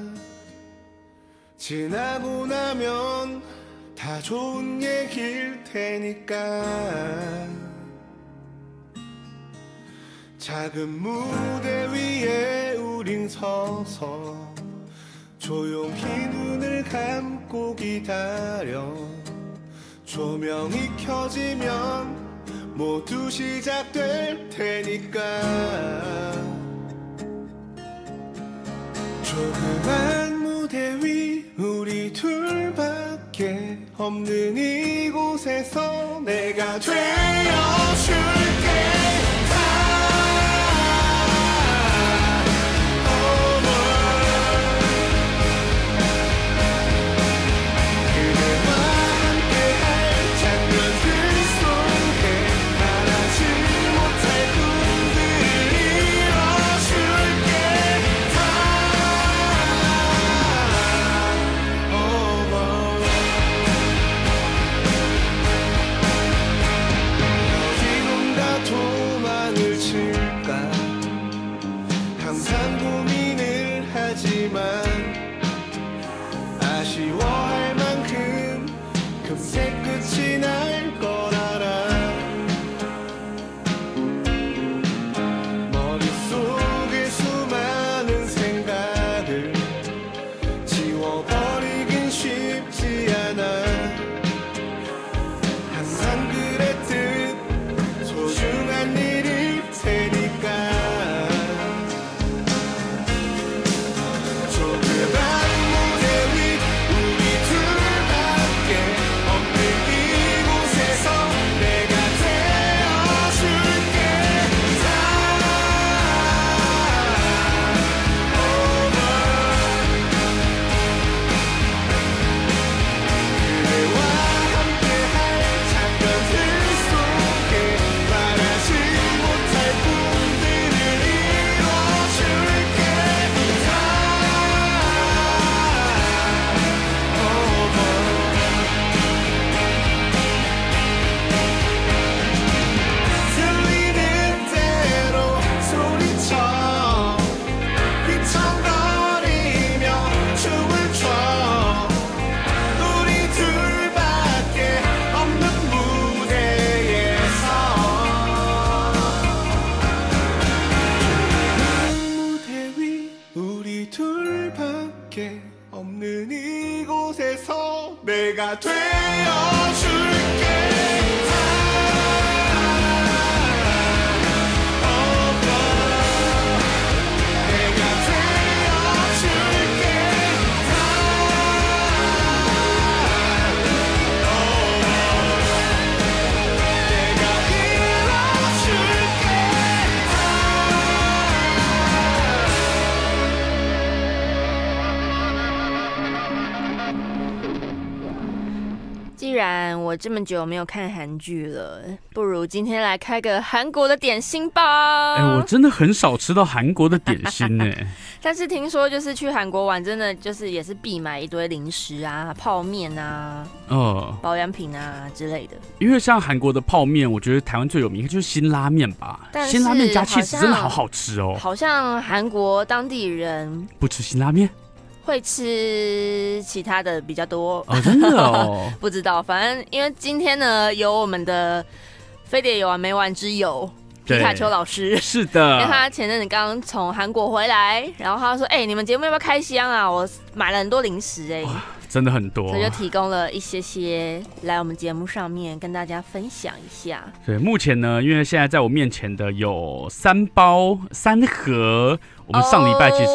지나고 나면 다 좋은 얘기일 테니까 작은 무대 위에 우린 서서 조용히 눈을 감고 기다려 조명이 켜지면 모두 시작될 테니까 조그만 무대 위 우리 둘밖에 없는 이곳에서 내가 되어줄게 아쉬워할 만큼 금세 끝이 날 걸 알아 머릿속에 수많은 생각을 지워버리긴 쉽지 않아 항상 그랬듯 소중한 일일 테니까 없는 이곳에서 내가 되어줄게 然我这么久没有看韩剧了，不如今天来开个韩国的点心吧。 哎、欸，我真的很少吃到韩国的点心呢、欸。 但是听说就是去韩国玩，真的就是也是必买一堆零食啊、泡面啊、哦、保养品啊之类的。 因为像韩国的泡面，我觉得台湾最有名就是辛拉面吧。辛拉面加起司真的好好吃哦。 好像韩国当地人不吃辛拉面。 会吃其他的比较多哦，真的哦， 不知道，反正因为今天呢，有我们的飞碟有完没完之友皮卡丘老师， 是的， 因为他前阵子刚从韩国回来，然后他说：“哎、欸，你们节目要不要开箱啊？我买了很多零食哎、欸， 真的很多， 所以就提供了一些些来我们节目上面跟大家分享一下。 对，目前呢，因为现在在我面前的有三包三盒。我们上礼拜其实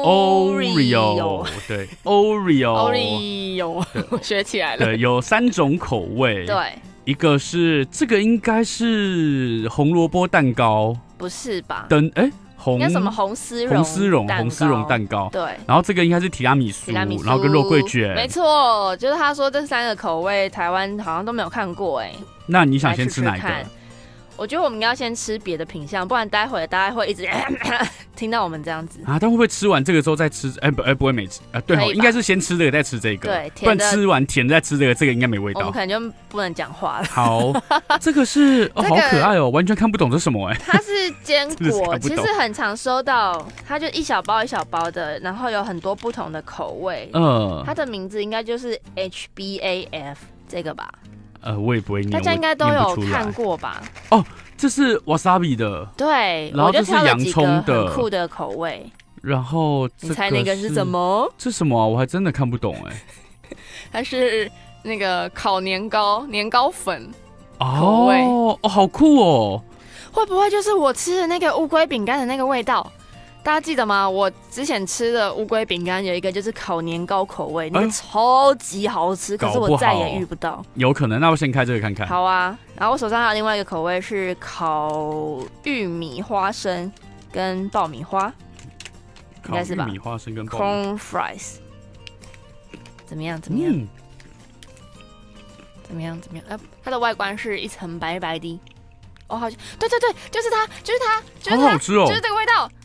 Oreo 对 Oreo Oreo 我学起来了。 对，有三种口味。 对， 一个是这个应该是红萝卜蛋糕， 不是吧？ 等哎、欸、红应该什么红丝绒红丝绒红丝绒蛋糕。 对， 然后这个应该是提拉米苏，然后跟肉桂卷。 没错，就是他说这三个口味台湾好像都没有看过哎、欸。 那你想先吃哪一个？ 我觉得我们要先吃别的品项，不然待会大家会一直听到我们这样子啊。但会不会吃完这个之后再吃？哎、欸、不哎、欸、不会每次啊，对哦，应该是先吃这个再吃这个， 对， 不然吃完甜的再吃这个，这个应该没味道。 我们可能就不能讲话了。 好，这个是哦，好可爱哦，完全看不懂这是什么哎、欸。 它是坚果，其实很常收到，它就一小包一小包的，然后有很多不同的口味。嗯，它的名字应该就是 H B A F 这个吧。 呃，我也不会念， 大家应该都有看过吧？ 哦，这是 wasabi 的， 对， 然后这是洋葱的， 很酷的口味。 然后你猜那个是什么？ 这什么啊？我还真的看不懂哎。 它是那个烤年糕，年糕粉口味哦，哦，好酷哦！ 会不会就是我吃的那个乌龟饼干的那个味道？大家记得吗？我之前吃的乌龟饼干有一个就是烤年糕口味，那个超级好吃，可是我再也遇不到。 有可能，那我先开这个看看。 好啊，然后我手上还有另外一个口味是烤玉米花生跟爆米花，应该是吧？ 玉米花生跟爆米 corn fries， 怎么样？怎么样？嗯、怎么样？怎么样？呃，它的外观是一层白白的。哦，好像对对对，就是它，就是它，就是它， 好好吃哦， 就是这个味道。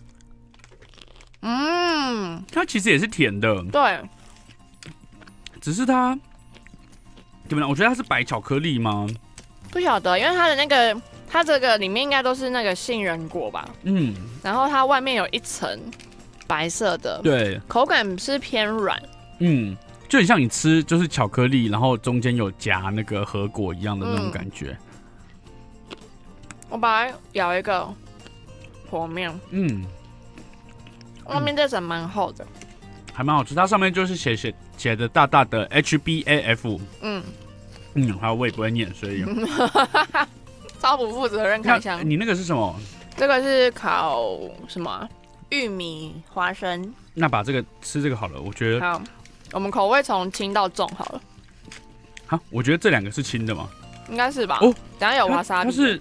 嗯，它其实也是甜的， 对， 只是它怎么样？我觉得它是白巧克力吗？ 不晓得，因为它的那个，它这个里面应该都是那个杏仁果吧？嗯，然后它外面有一层白色的， 对， 口感是偏软， 嗯，就很像你吃就是巧克力，然后中间有夹那个核果一样的那种感觉。 嗯、我把它咬一个和面，嗯。外面这层蛮厚的， 还蛮好吃。它上面就是写写写的大大的 H B A F， 嗯嗯，还有我也不会念，所以超不负责任开箱。 你那个是什么？ 这个是烤什么、啊？玉米花生。 那把这个吃这个好了，我觉得。 好，我们口味从轻到重好了。 好，我觉得这两个是轻的吗？ 应该是吧。哦，等一下有瓦萨比。 它是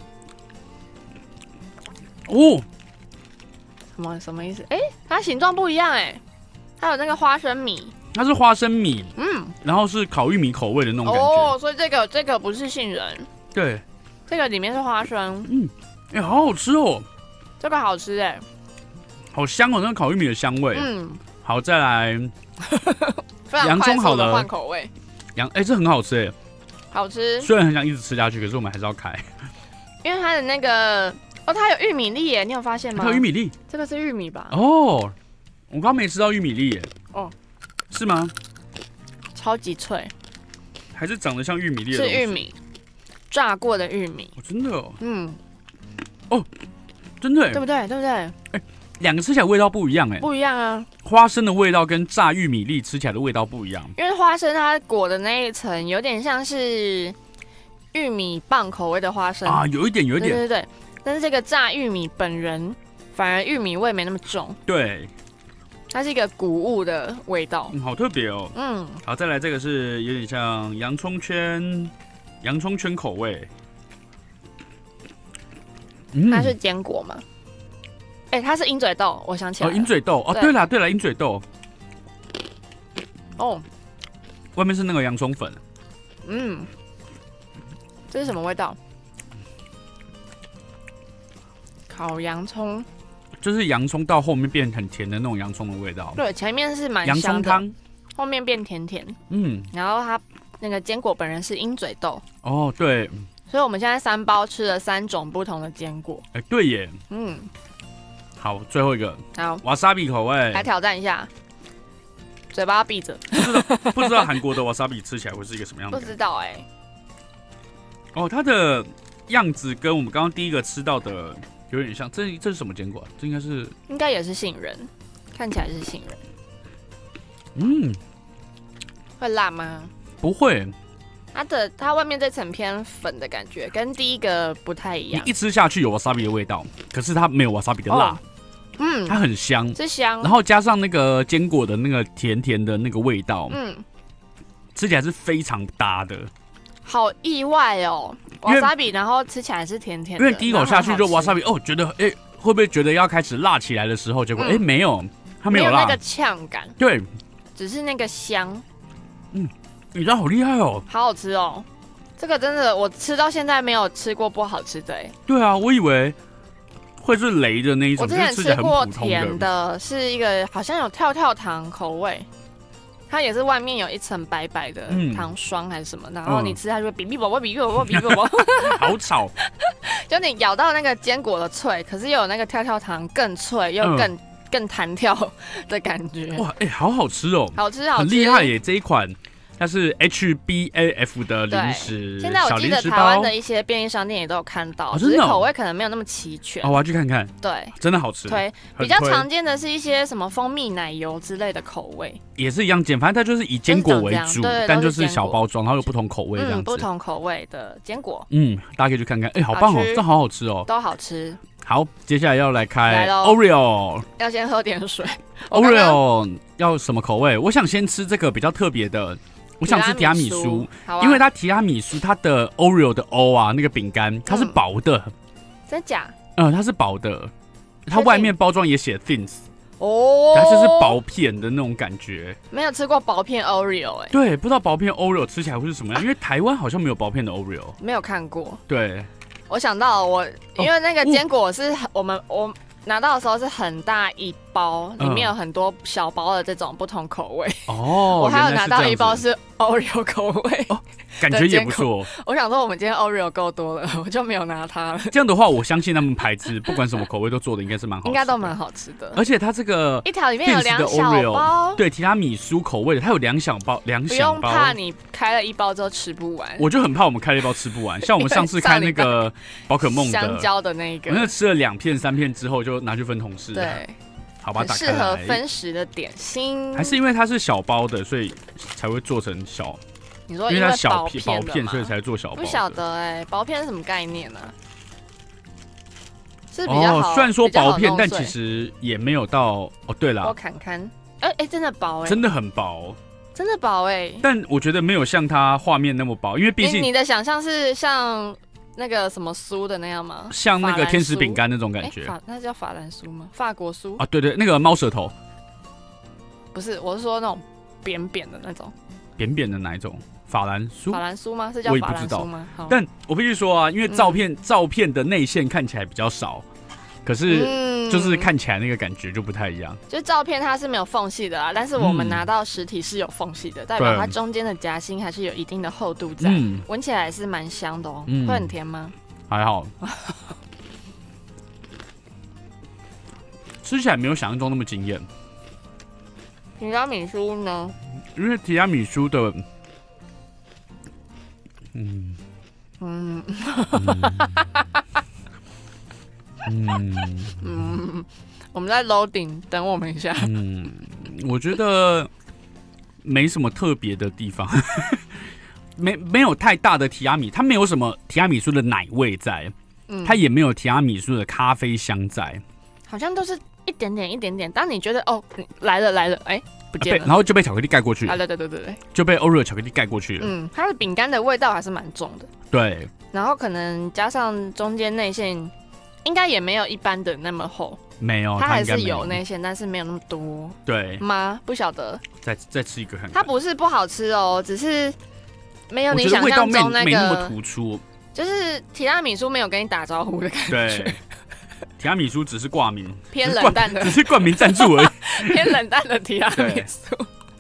哦。 什么什么意思？哎、欸，它形状不一样哎、欸，它有那个花生米， 它是花生米，嗯，然后是烤玉米口味的那种感觉。 哦，所以这个这个不是杏仁， 对， 这个里面是花生， 嗯，哎、欸，好好吃哦， 这个好吃哎、欸， 好香哦，那个烤玉米的香味，嗯，好，再来， 洋葱好了，换口味， 洋，哎、欸，这很好吃哎， 好吃， 虽然很想一直吃下去，可是我们还是要开， 因为它的那个。哦，它有玉米粒耶，你有发现吗？ 它有玉米粒， 这个是玉米吧？ 哦，我刚刚没吃到玉米粒耶。 哦， 是吗？ 超级脆， 还是长得像玉米粒的东西？ 是玉米，炸过的玉米。 哦，真的哦。嗯。哦，真的耶， 对不对？对不对？ 哎，两个吃起来味道不一样哎。 不一样啊。 花生的味道跟炸玉米粒吃起来的味道不一样。 因为花生它裹的那一层有点像是玉米棒口味的花生啊，有一点，有一点。 对对对。但是这个炸玉米本人反而玉米味没那么重， 对， 它是一个谷物的味道， 嗯，好特别哦。嗯，好，再来这个是有点像洋葱圈，洋葱圈口味， 嗯、它是坚果吗？哎、欸，它是鹰嘴豆，我想起来了， 哦，鹰嘴豆，哦，对啦对啦，鹰嘴豆， 哦， 外面是那个洋葱粉， 嗯， 这是什么味道？烤洋葱， 就是洋葱到后面变很甜的那种洋葱的味道。 对，前面是蛮洋香的， 葱汤， 后面变甜甜。 嗯， 然后它那个坚果本人是鹰嘴豆。 哦，对。 所以我们现在三包吃了三种不同的坚果。 哎、欸，对耶。 嗯。 好，最后一个。 好。 瓦萨比口味。 来挑战一下。嘴巴闭着。 不知道不知道韩国的瓦萨比吃起来会是一个什么样的？ 不知道哎、欸。 哦，它的样子跟我们刚刚第一个吃到的有点像。这这是什么坚果、啊？这应该是应该也是杏仁，看起来是杏仁。 嗯。 会辣吗？ 不会。 它的它外面这层偏粉的感觉，跟第一个不太一样。 你一吃下去有 wasabi 的味道，可是它没有 wasabi 的辣。哦、嗯，它很香， 是香。 然后加上那个坚果的那个甜甜的那个味道，嗯，吃起来是非常搭的。 好意外哦 ，wasabi， 然后吃起来是甜甜的。 因为第一口下去就 wasabi， 哦，觉得哎、欸、会不会觉得要开始辣起来的时候，结果哎、嗯欸、没有，它没有辣， 没有那个呛感。 对， 只是那个香。 嗯。你知道好厉害哦， 好好吃哦！这个真的，我吃到现在没有吃过不好吃的哎。 对啊，我以为会是雷的那一种。 我之前吃过甜的，是一个好像有跳跳糖口味，它也是外面有一层白白的糖霜还是什么，嗯、然后你吃它就会比比宝宝比比宝宝比比宝宝， 好吵！ 就你咬到那个坚果的脆，可是又有那个跳跳糖更脆又更、嗯、更弹跳的感觉。 哇，哎、欸，好好吃哦， 好吃好吃， 很厉害耶！这一款。它是 H B A F 的零食， 现在我记得台湾的一些便利商店也都有看到， 哦、 只是口味可能没有那么齐全。 哦，我要去看看。 对， 真的好吃。 推比较常见的是一些什么蜂蜜奶油之类的口味， 也是一样简，反正它就是以坚果为主， 对但就是小包装，然后有不同口味这样子、 嗯。不同口味的坚果， 嗯，大家可以去看看。哎、欸，好棒哦，这好好吃哦， 都好吃。 好，接下来要来开 Oreo， 要先喝点水。 Oreo 要什么口味？我想先吃这个比较特别的。我想吃提拉米苏， 啊、 因为它提拉米苏它的 Oreo 的 O 啊，那个饼干它是薄的，嗯、 真假？ 嗯，它是薄的，它外面包装也写 Thins， 哦， 它就是薄片的那种感觉。 没有吃过薄片 Oreo 哎、欸， 对，不知道薄片 Oreo 吃起来会是什么样，因为台湾好像没有薄片的 Oreo， 没有看过。 对， 我想到了我，因为那个坚果是我们我。拿到的时候是很大一包，里面有很多小包的这种不同口味。哦，我还有拿到一包是 Oreo 口味， 哦，感觉也不错。 我想说我们今天 Oreo 够多了，我就没有拿它了。 这样的话，我相信他们牌子不管什么口味都做的应该是蛮好吃的， 应该都蛮好吃的。 而且它这个一条里面有两小包， 对，提拉米苏口味的，它有两小包，两小包。 不用怕你开了一包之后吃不完。 我就很怕我们开了一包吃不完，像我们上次开那个宝可梦的香蕉的那个， 我那吃了两片三片之后就拿去分同事。 对， 好吧，打开来，适合分食的点心， 还是因为它是小包的，所以才会做成小。 你说因为它小片薄片，所以才做小包。 不晓得哎、欸，薄片是什么概念呢、啊？是比较好， 哦、虽然说薄片，但其实也没有到哦。对了， 我看看，哎、欸、哎、欸，真的薄哎、欸， 真的很薄， 真的薄哎、欸。 但我觉得没有像它画面那么薄，因为毕竟你, 你的想象是像。那个什么酥的那样吗？ 像那个天使饼干那种感觉。 法那叫法兰酥吗？法国酥啊，对对，那个猫舌头。 不是，我是说那种扁扁的那种。 扁扁的哪一种？法兰酥？ 法兰酥吗？是叫法兰酥吗？ 但我必须说啊，因为照片、嗯、照片的内馅看起来比较少，可是就是看起来那个感觉就不太一样。 就照片它是没有缝隙的啦，但是我们拿到实体是有缝隙的，嗯、代表它中间的夹心还是有一定的厚度在，闻、嗯、起来是蛮香的哦、喔。嗯、会很甜吗？ 还好，吃起来没有想象中那么惊艳。 提拉米苏呢？ 因为提拉米苏的，嗯嗯嗯嗯，我们在 loading， 等我们一下。 嗯，我觉得没什么特别的地方，没没有太大的提拉米，它没有什么提拉米苏的奶味在，嗯、它也没有提拉米苏的咖啡香在， 好像都是一点点一点点。当你觉得哦来了来了，哎、欸。不见了， 然后就被巧克力盖过去了。 啊，对对对对对， 就被 Oreo 巧克力盖过去了。 嗯，它的饼干的味道还是蛮重的。 对， 然后可能加上中间内馅，应该也没有一般的那么厚。 没有， 它还是有内馅，但是没有那么多。 对吗？不晓得。 再再吃一个看看。 它不是不好吃哦，只是没有你想象中那个没那么突出。 就是提拉米苏没有跟你打招呼的感觉。 对，提拉米苏只是挂名， 偏冷淡的， 只是冠名赞助而已。 偏冷淡的提拉米苏。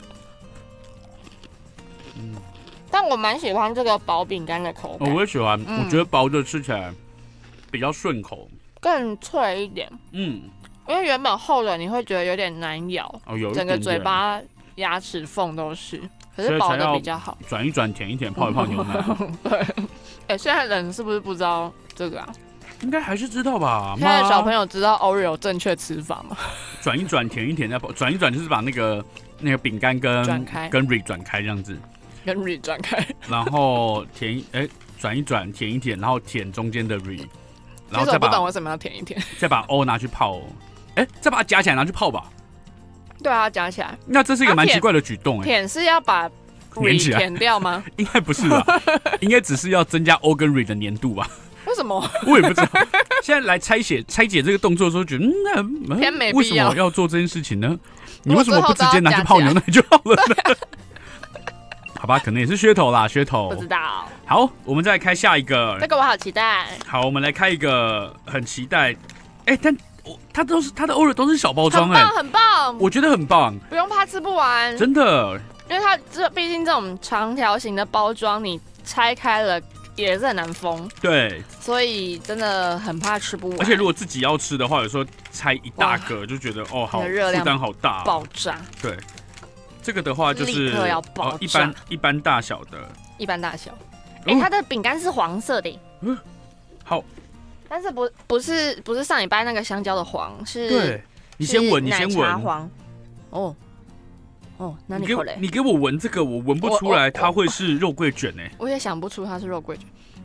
嗯，但我蛮喜欢这个薄饼干的口感。 我也喜欢，嗯、我觉得薄的吃起来比较顺口， 更脆一点。嗯，因为原本厚的你会觉得有点难咬，哦，有一点点整个嘴巴牙齿缝都是。可是薄的比较好， 转一转，舔一舔，泡一泡牛奶。 对，哎、欸，现在人是不是不知道这个啊？ 应该还是知道吧。 现在小朋友知道 Oreo 正确吃法吗？ 转一转，舔一舔，再转一转，就是把那个那个饼干跟转开， 跟 Re 转开这样子， 跟 Re 转开， 然后舔哎转一转，舔一舔，然后舔中间的 Re， 然后再把其实我不懂为什么要舔一舔， 再把 O 拿去泡，哎、欸，再把它夹起来拿去泡吧。 对啊，夹起来。 那这是一个蛮奇怪的举动哎、欸。 舔是要把 Re 舔掉吗？ 应该不是吧，应该只是要增加 O 跟 Re 的粘度吧。 为什么？ 我也不知道。现在来拆解拆解这个动作的时候，觉得嗯，那偏没必要。 为什么要做这件事情呢？你为什么不直接拿去泡牛奶就好了呢？好吧，可能也是噱头啦，噱头。 不知道。 好，我们再来开下一个。 这个我好期待。 好，我们来开一个，很期待。哎、欸，但它都是它的 Oreo 都是小包装哎、 欸，很棒，很棒。 我觉得很棒， 不用怕吃不完。 真的。 因为它这毕竟这种长条形的包装，你拆开了也是很难封。 对， 所以真的很怕吃不完。 而且如果自己要吃的话，有时候拆一大个就觉得哦，好负担好大、哦， 爆炸。 对，这个的话就是立刻要爆炸、 哦、一般一般大小的， 一般大小。哎、欸，它的饼干是黄色的。 嗯，好。 但是不不是不是上礼拜那个香蕉的黄，是对，你先闻，你先闻。 奶茶黄。哦。哦，那你给我你给我闻这个，我闻不出来它会是肉桂卷哎、欸。 我也想不出它是肉桂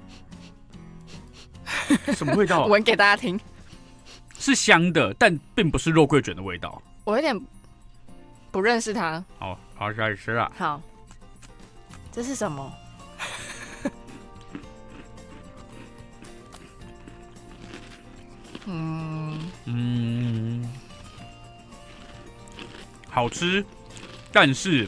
卷。什么味道、啊？ 闻给大家听。 是香的，但并不是肉桂卷的味道。 我有点不认识它。 好，好，开始吃了。 好，这是什么？嗯嗯，好吃。但是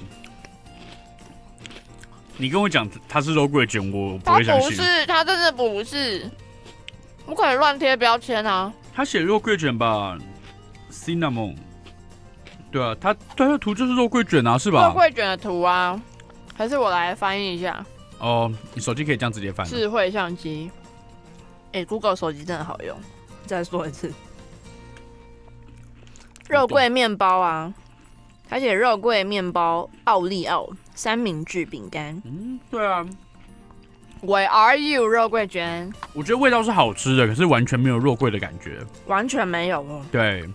你跟我讲它是肉桂卷，我不会相信。 它不是，它真的不是。不可以乱贴标签啊！ 它写肉桂卷吧 ，cinnamon。对啊，它它的图就是肉桂卷啊，是吧？ 肉桂卷的图啊，还是我来翻译一下。 哦，你手机可以这样直接翻。 智慧相机。哎、欸、，Google 手机真的好用。再说一次，肉桂面包啊。而且肉桂面包奥利奥三明治饼干， 嗯，对啊 ，Where are you 肉桂卷？ 我觉得味道是好吃的，可是完全没有肉桂的感觉， 完全没有哦。 对，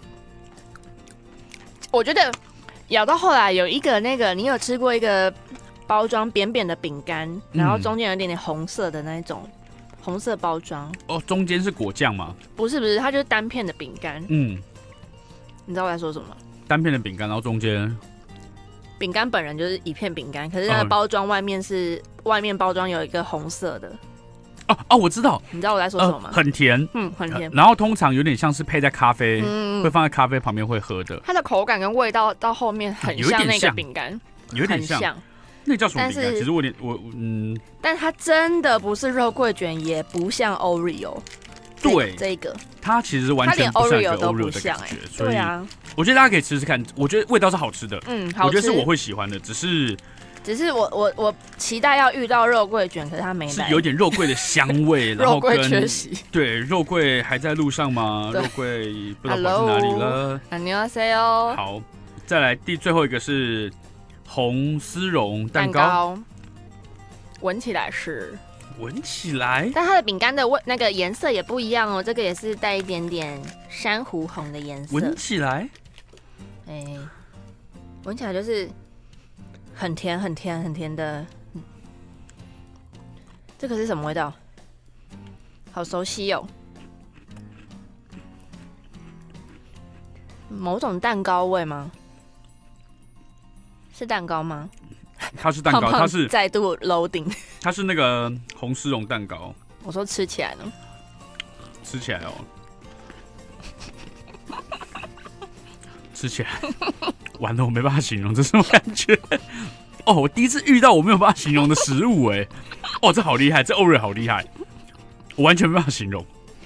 我觉得咬到后来有一个那个，你有吃过一个包装扁扁的饼干，然后中间有一点点红色的那一种、嗯、红色包装。 哦，中间是果酱吗？ 不是不是，它就是单片的饼干。嗯，你知道我在说什么吗？ 单片的饼干，然后中间饼干本人就是一片饼干，可是它的包装外面是、嗯、外面包装有一个红色的。 哦哦，我知道， 你知道我在说什么吗？ 呃、很甜， 嗯，很甜、呃。 然后通常有点像是配在咖啡，嗯，会放在咖啡旁边会喝的。 它的口感跟味道到后面很像那个饼干， 有点像。像那叫什么饼干？其实我有点我嗯， 但它真的不是肉桂卷，也不像 Oreo。 对， 这个它其实完全不像一个 Oreo 的感觉，所以我觉得大家可以吃吃看。我觉得味道是好吃的，嗯，好吃，我觉得是我会喜欢的，只是只是我我我期待要遇到肉桂卷，可是它没来， 是有点肉桂的香味，然后跟肉桂缺席， 对，肉桂还在路上吗？肉桂不知道跑去哪里了。 안녕하세요。 好，再来第最后一个是红丝绒蛋糕，蛋糕闻起来是。 闻起来， 但它的饼干的味那个颜色也不一样哦，这个也是带一点点珊瑚红的颜色。 闻起来， 哎、欸，闻起来就是很甜、很甜、很甜的。嗯、这个是什么味道？好熟悉哦，某种蛋糕味吗？是蛋糕吗？ 它是蛋糕， 胖胖它是再度 loading， 它是那个红丝绒蛋糕。 我说吃起来呢？ 吃起来哦，吃起来，完了，我没办法形容这是什么感觉。哦，我第一次遇到我没有办法形容的食物哎，哦，这好厉害，这 Oreo 好厉害。 我完全没办法形容。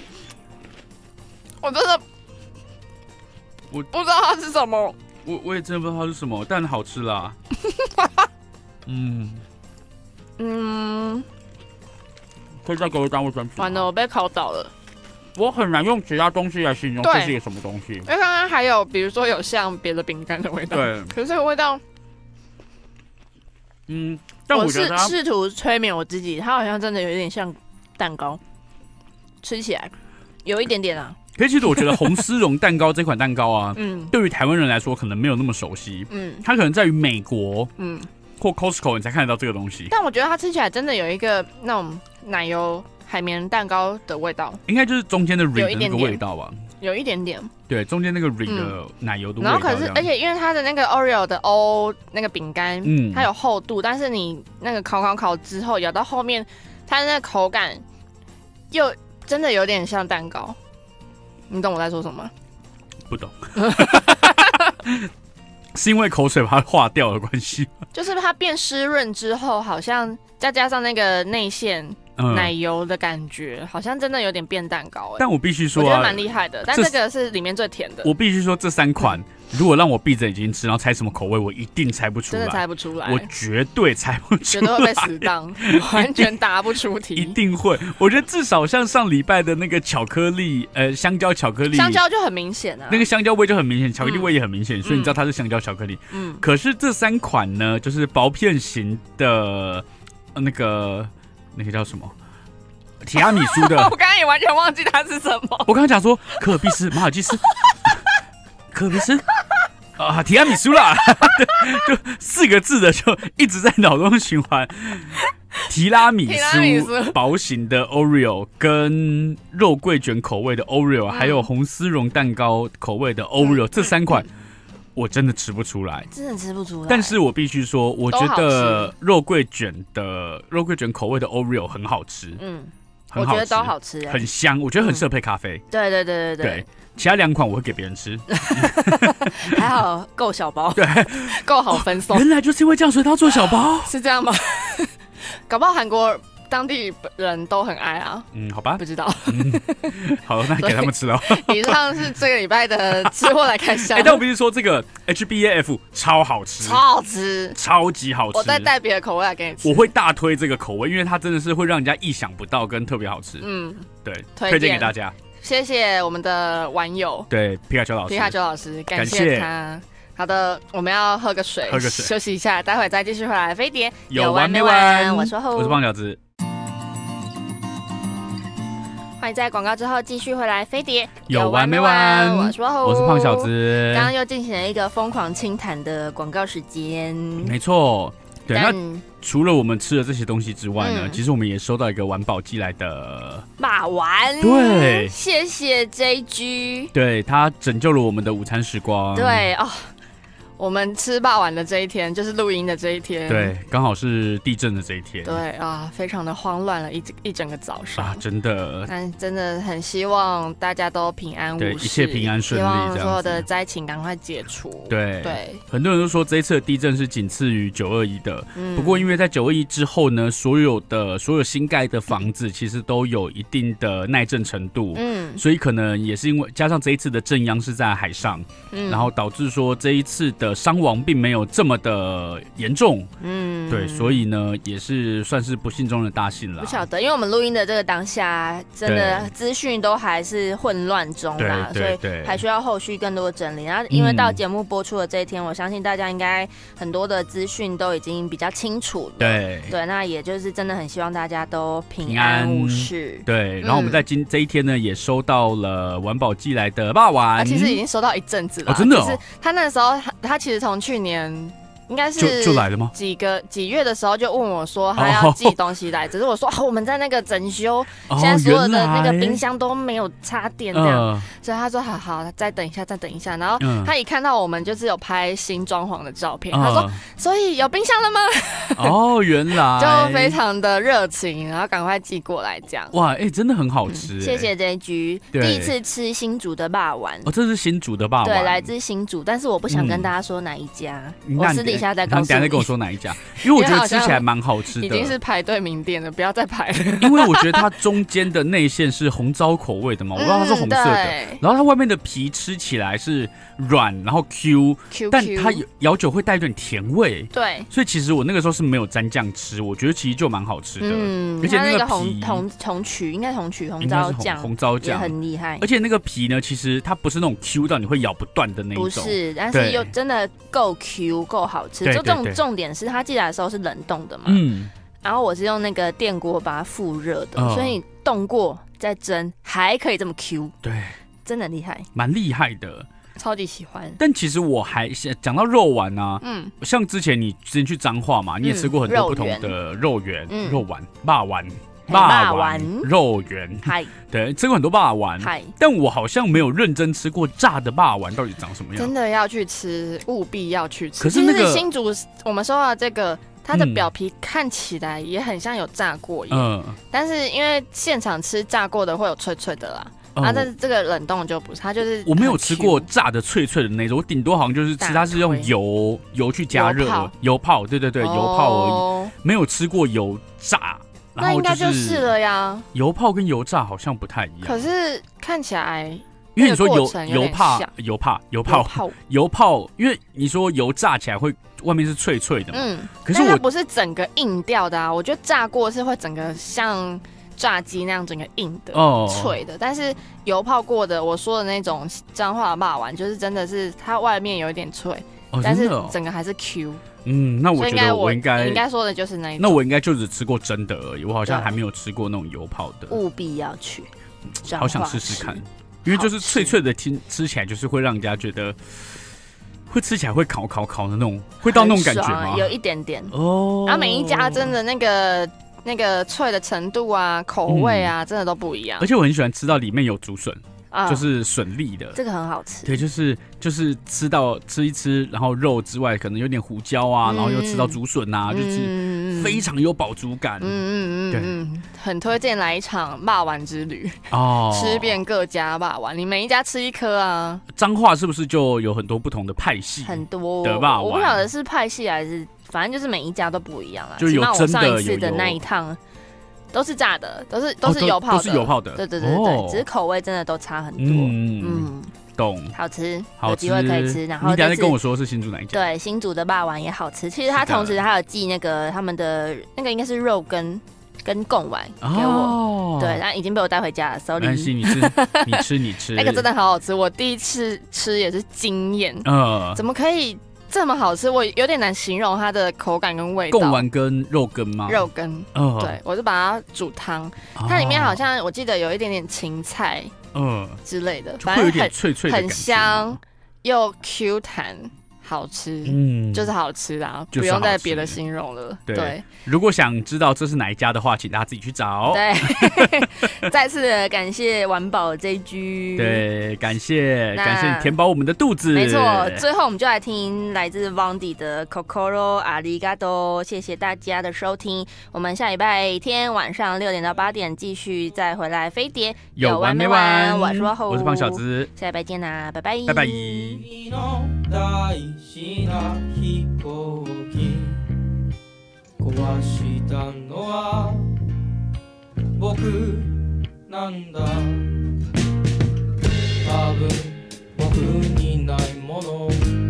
我真的， 我不知道它是什么。 我我也真的不知道它是什么，但好吃啦。嗯嗯， 可以再给我当卫生纸。 完了，我被考倒了。 我很难用其他东西来形容这是一个什么东西。因为刚刚还有，比如说有像别的饼干的味道， 对， 可是这个味道， 嗯，但我觉得我是试图催眠我自己，它好像真的有一点像蛋糕，吃起来有一点点啊。 可是其实我觉得红丝绒蛋糕这款蛋糕啊， 嗯， 对于台湾人来说可能没有那么熟悉， 嗯， 它可能在于美国， 嗯， 或 Costco 你才看得到这个东西。 但我觉得它吃起来真的有一个那种奶油海绵蛋糕的味道， 应该就是中间的 ring 的那个味道吧， 有一点点， 对，中间那个 ring 的奶油的味道、嗯。 然后可是，而且因为它的那个 Oreo 的 O 那个饼干，嗯，它有厚度，但是你那个烤烤烤之后咬到后面，它的那个口感又真的有点像蛋糕。你懂我在说什么吗？ 不懂，是因为口水把它化掉的关系吗？ 就是它变湿润之后，好像再加上那个内馅。嗯、奶油的感觉好像真的有点变蛋糕哎， 但我必须说、啊， 我觉得蛮厉害的。但这个是里面最甜的。 我必须说，这三款如果让我闭着眼睛吃，然后猜什么口味，我一定猜不出来， 真的猜不出来， 我绝对猜不出来， 绝对会被死当，完全答不出题， 一定会。我觉得至少像上礼拜的那个巧克力，呃，香蕉巧克力， 香蕉就很明显啊， 那个香蕉味就很明显，巧克力味也很明显，嗯、所以你知道它是香蕉巧克力。嗯，可是这三款呢，就是薄片型的，呃、那个那个叫什么？提拉米苏的， 我刚刚也完全忘记它是什么。 我刚刚讲说可尔必斯、马尔济斯、可尔必斯啊，提拉米苏啦，就四个字的就一直在脑中循环。提拉米苏薄型的 Oreo 跟肉桂卷口味的 Oreo，、嗯、还有红丝绒蛋糕口味的 Oreo，、嗯、这三款。嗯我真的吃不出来， 真的吃不出来。 但是我必须说，我觉得肉桂卷的肉桂卷口味的 Oreo 很好吃，嗯，很好吃， 我觉得都好吃、欸， 很香，我觉得很适合配咖啡。 嗯、对对对对对。 对，其他两款我会给别人吃， 还好够小包， 对， 够好分送、 哦。原来就是因为这样，所以他做小包， 是这样吗？搞不好韩国当地人都很爱啊。 嗯，好吧， 不知道。 嗯、好，那给他们吃了。 以上是这个礼拜的吃货来看箱。 哎、欸，但我必须说，这个 H B A F 超好吃， 超好吃， 超级好吃。 我再带别的口味来给你吃。 我会大推这个口味，因为它真的是会让人家意想不到，跟特别好吃。嗯，对，推荐给大家。 谢谢我们的网友， 对皮卡丘老师， 皮卡丘老师，感谢他。好的，我们要喝个水， 喝个水， 休息一下，待会再继续回来。飞碟有完没完？ 我说后， 我是胖饺子。 欢迎在广告之后继续回来。飞碟有完没完？ 我说后， 我是胖小子。 刚刚又进行了一个疯狂清谈的广告时间。 没错，对。那除了我们吃的这些东西之外呢，嗯、其实我们也收到一个玩宝寄来的霸丸。 对， 谢谢 J G。 对，他拯救了我们的午餐时光。 对哦。我们吃霸丸的这一天，就是录音的这一天， 对，刚好是地震的这一天， 对啊，非常的慌乱了一一整个早上啊，真的， 但真的很希望大家都平安无事， 对，一切平安顺利， 希望所有的灾情赶快解除。 对对， 很多人都说这一次的地震是仅次于九二一的，嗯、不过因为在九二一之后呢，所有的所有新盖的房子其实都有一定的耐震程度，嗯，所以可能也是因为加上这一次的震央是在海上，嗯，然后导致说这一次的伤亡并没有这么的严重，嗯，对，所以呢，也是算是不幸中的大幸了。 不晓得，因为我们录音的这个当下，真的资讯都还是混乱中啦，所以还需要后续更多的整理。然后，因为到节目播出的这一天，嗯、我相信大家应该很多的资讯都已经比较清楚了。 对对，那也就是真的很希望大家都平安无事。 对，然后我们在今、嗯、这一天呢，也收到了玩宝寄来的霸丸、 啊，其实已经收到一阵子了， 哦，真的、哦。 就是他那时候，他其实从去年应该是就就来了吗？ 几个几月的时候就问我说他要寄东西来，只是我说、哦、我们在那个整修，现在所有的那个冰箱都没有插电这样，呃、所以他说好好再等一下再等一下，然后他一看到我们就是有拍新装潢的照片，呃、他说所以有冰箱了吗？ 哦，原来就非常的热情，然后赶快寄过来这样。 哇，哎、欸，真的很好吃、欸嗯， 谢谢这一局，第一次吃新竹的霸丸， 哦，这是新竹的霸丸， 对，来自新竹，但是我不想跟大家说哪一家，嗯、我私底底下再告诉你， 等下再跟我说哪一家，因为我觉得吃起来蛮好吃的， 已经是排队名店了，不要再排了。 因为我觉得它中间的内馅是红糟口味的嘛，我不知道它是红色的， 嗯、 然后它外面的皮吃起来是软，然后 Q，, Q 但它咬久会带一点甜味， 对， 所以其实我那个时候是没有沾酱吃，我觉得其实就蛮好吃的， 嗯， 而且那个红红红曲应该是红曲红糟酱， 红糟酱也很厉害， 而且那个皮呢，其实它不是那种 Q 到你会咬不断的那一种， 不是，但是又真的够 Q 够好吃。就这种重点是它寄来的时候是冷冻的嘛，嗯，然后我是用那个电锅把它复热的，哦、所以你冻过再蒸还可以这么 Q， 对， 真的厉害， 蛮厉害的。 超级喜欢， 但其实我还讲到肉丸啊，嗯，像之前你之前去彰化嘛，你也吃过很多不同的肉圆、嗯、肉丸、肉丸。霸丸、肉圆，对，吃过很多霸丸，但我好像没有认真吃过炸的霸丸到底长什么样。 真的要去吃，务必要去吃。 可是那个新竹我们收到的这个，它的表皮看起来也很像有炸过一样，嗯，但是因为现场吃炸过的会有脆脆的啦。啊，但是这个冷冻就不是，它就是我没有吃过炸的脆脆的那种，我顶多好像就是吃它是用油油去加热，油泡，对对对，油泡而已，没有吃过油炸。 那应该就是了呀。 油泡跟油炸好像不太一样， 可是看起来， 因为你说油油泡、油泡、油泡、油泡，因为你说油炸起来会外面是脆脆的嘛，嗯，可是我它不是整个硬掉的啊。我觉得炸过是会整个像炸鸡那样整个硬的、哦、脆的，但是油泡过的，我说的那种彰化的肉丸，就是真的是它外面有一点脆，哦、但是整个还是 Q。 嗯，那我觉得我应该应该说的就是那一种。 那我应该就只吃过真的而已，我好像还没有吃过那种油泡的。 务必要去， 好想试试看，因为就是脆脆的，听吃起来就是会让人家觉得，会吃起来会烤烤烤的那种，会到那种感觉吗？ 有一点点哦。 然后每一家真的那个那个脆的程度啊、口味啊，嗯、真的都不一样。 而且我很喜欢吃到里面有竹笋。啊、就是笋粒的， 这个很好吃。 对，就是就是吃到吃一吃，然后肉之外可能有点胡椒啊，嗯、然后又吃到竹笋啊，嗯、就是非常有饱足感。嗯嗯嗯，对，嗯，很推荐来一场肉丸之旅哦，吃遍各家肉丸，你每一家吃一颗啊。 彰化是不是就有很多不同的派系？ 很多的肉丸， 我不晓得是派系还是，反正就是每一家都不一样啦。 就有真的有。 起码我上一次的那一趟。都是炸的，都是都是油泡的， 哦、都, 都是油泡的， 对对对对，哦、只是口味真的都差很多。嗯嗯， 懂， 好吃， 好吃， 有机会可以吃。然后你等一下再跟我说是新竹哪一家？ 对，新竹的肉丸也好吃。其实它同时还有寄那个他们的那个应该是肉羹跟贡丸给我，哦、对，但已经被我带回家了。所以没关系，你吃，你吃，你吃， 那个真的好好吃，我第一次吃也是惊艳。嗯，怎么可以？这么好吃，我有点难形容它的口感跟味道。 贡丸跟肉羹吗？ 肉羹， 哦、 对，我就把它煮汤，哦、它里面好像我记得有一点点芹菜，嗯之类的， 反正很脆脆的， 很香又 Q 弹。好吃，嗯，就是好吃啦，不用再别的形容了。 对，对如果想知道这是哪一家的话，请大家自己去找。 对，再次的感谢玩宝 J G， 对，感谢感谢你填饱我们的肚子。 没错，最后我们就来听来自 Vondi 的 Kokoro Arigato， 谢谢大家的收听，我们下礼拜天晚上六点到八点继续再回来飞碟， 有完没完？ 我是我是胖小子， 下礼拜见啦，拜拜， 拜拜。 大事な飛行機壊したのは僕なんだ多分僕にないもの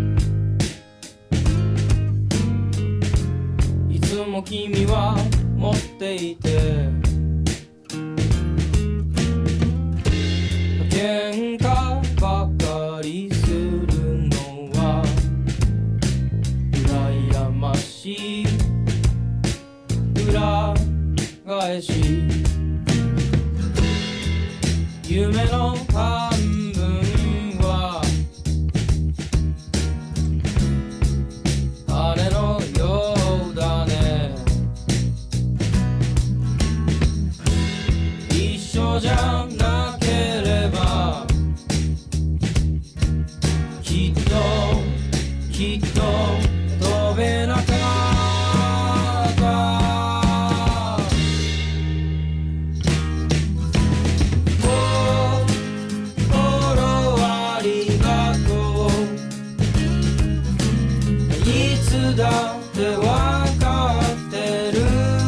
いつも君は持っていて喧嘩ばかりするのは羨ましい裏返し夢の半分は羽のようだね一緒じゃなければきっときっと飛べなかった心ありがとういつつだってわかってる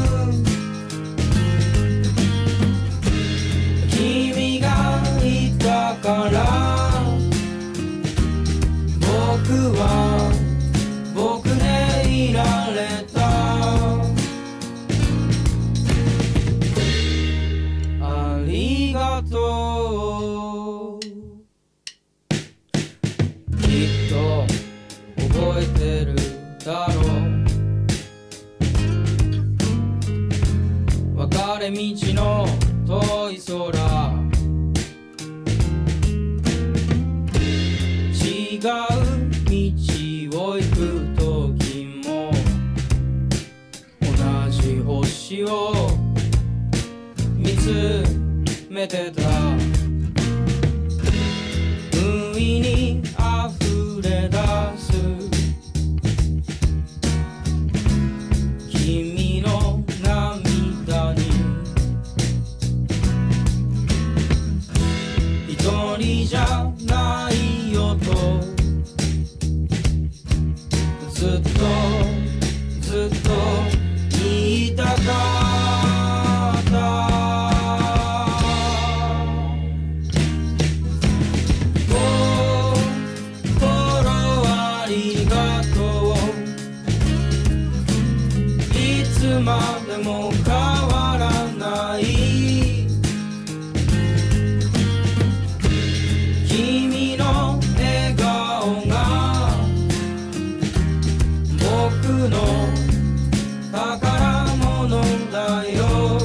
君がいたから僕は僕でいられたありがとうきっと覚えてるだろう分かれ道の遠い空違う道を行く時も同じ星を見つめてた不意に溢れ出す君の涙に一人じゃないよとずっとずっと言いたかったいつまでも変わらない君の笑顔が僕の宝物だよ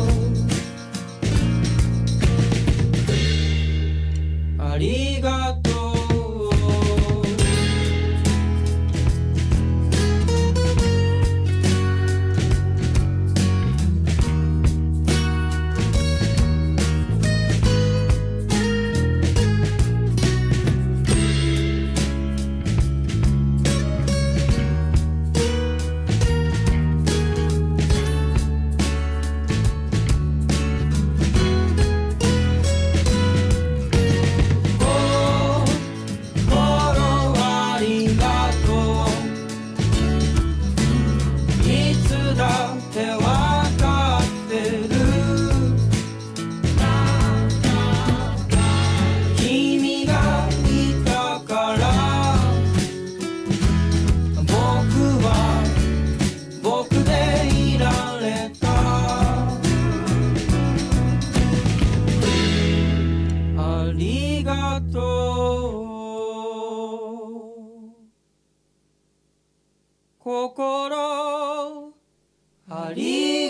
ありがとう心あり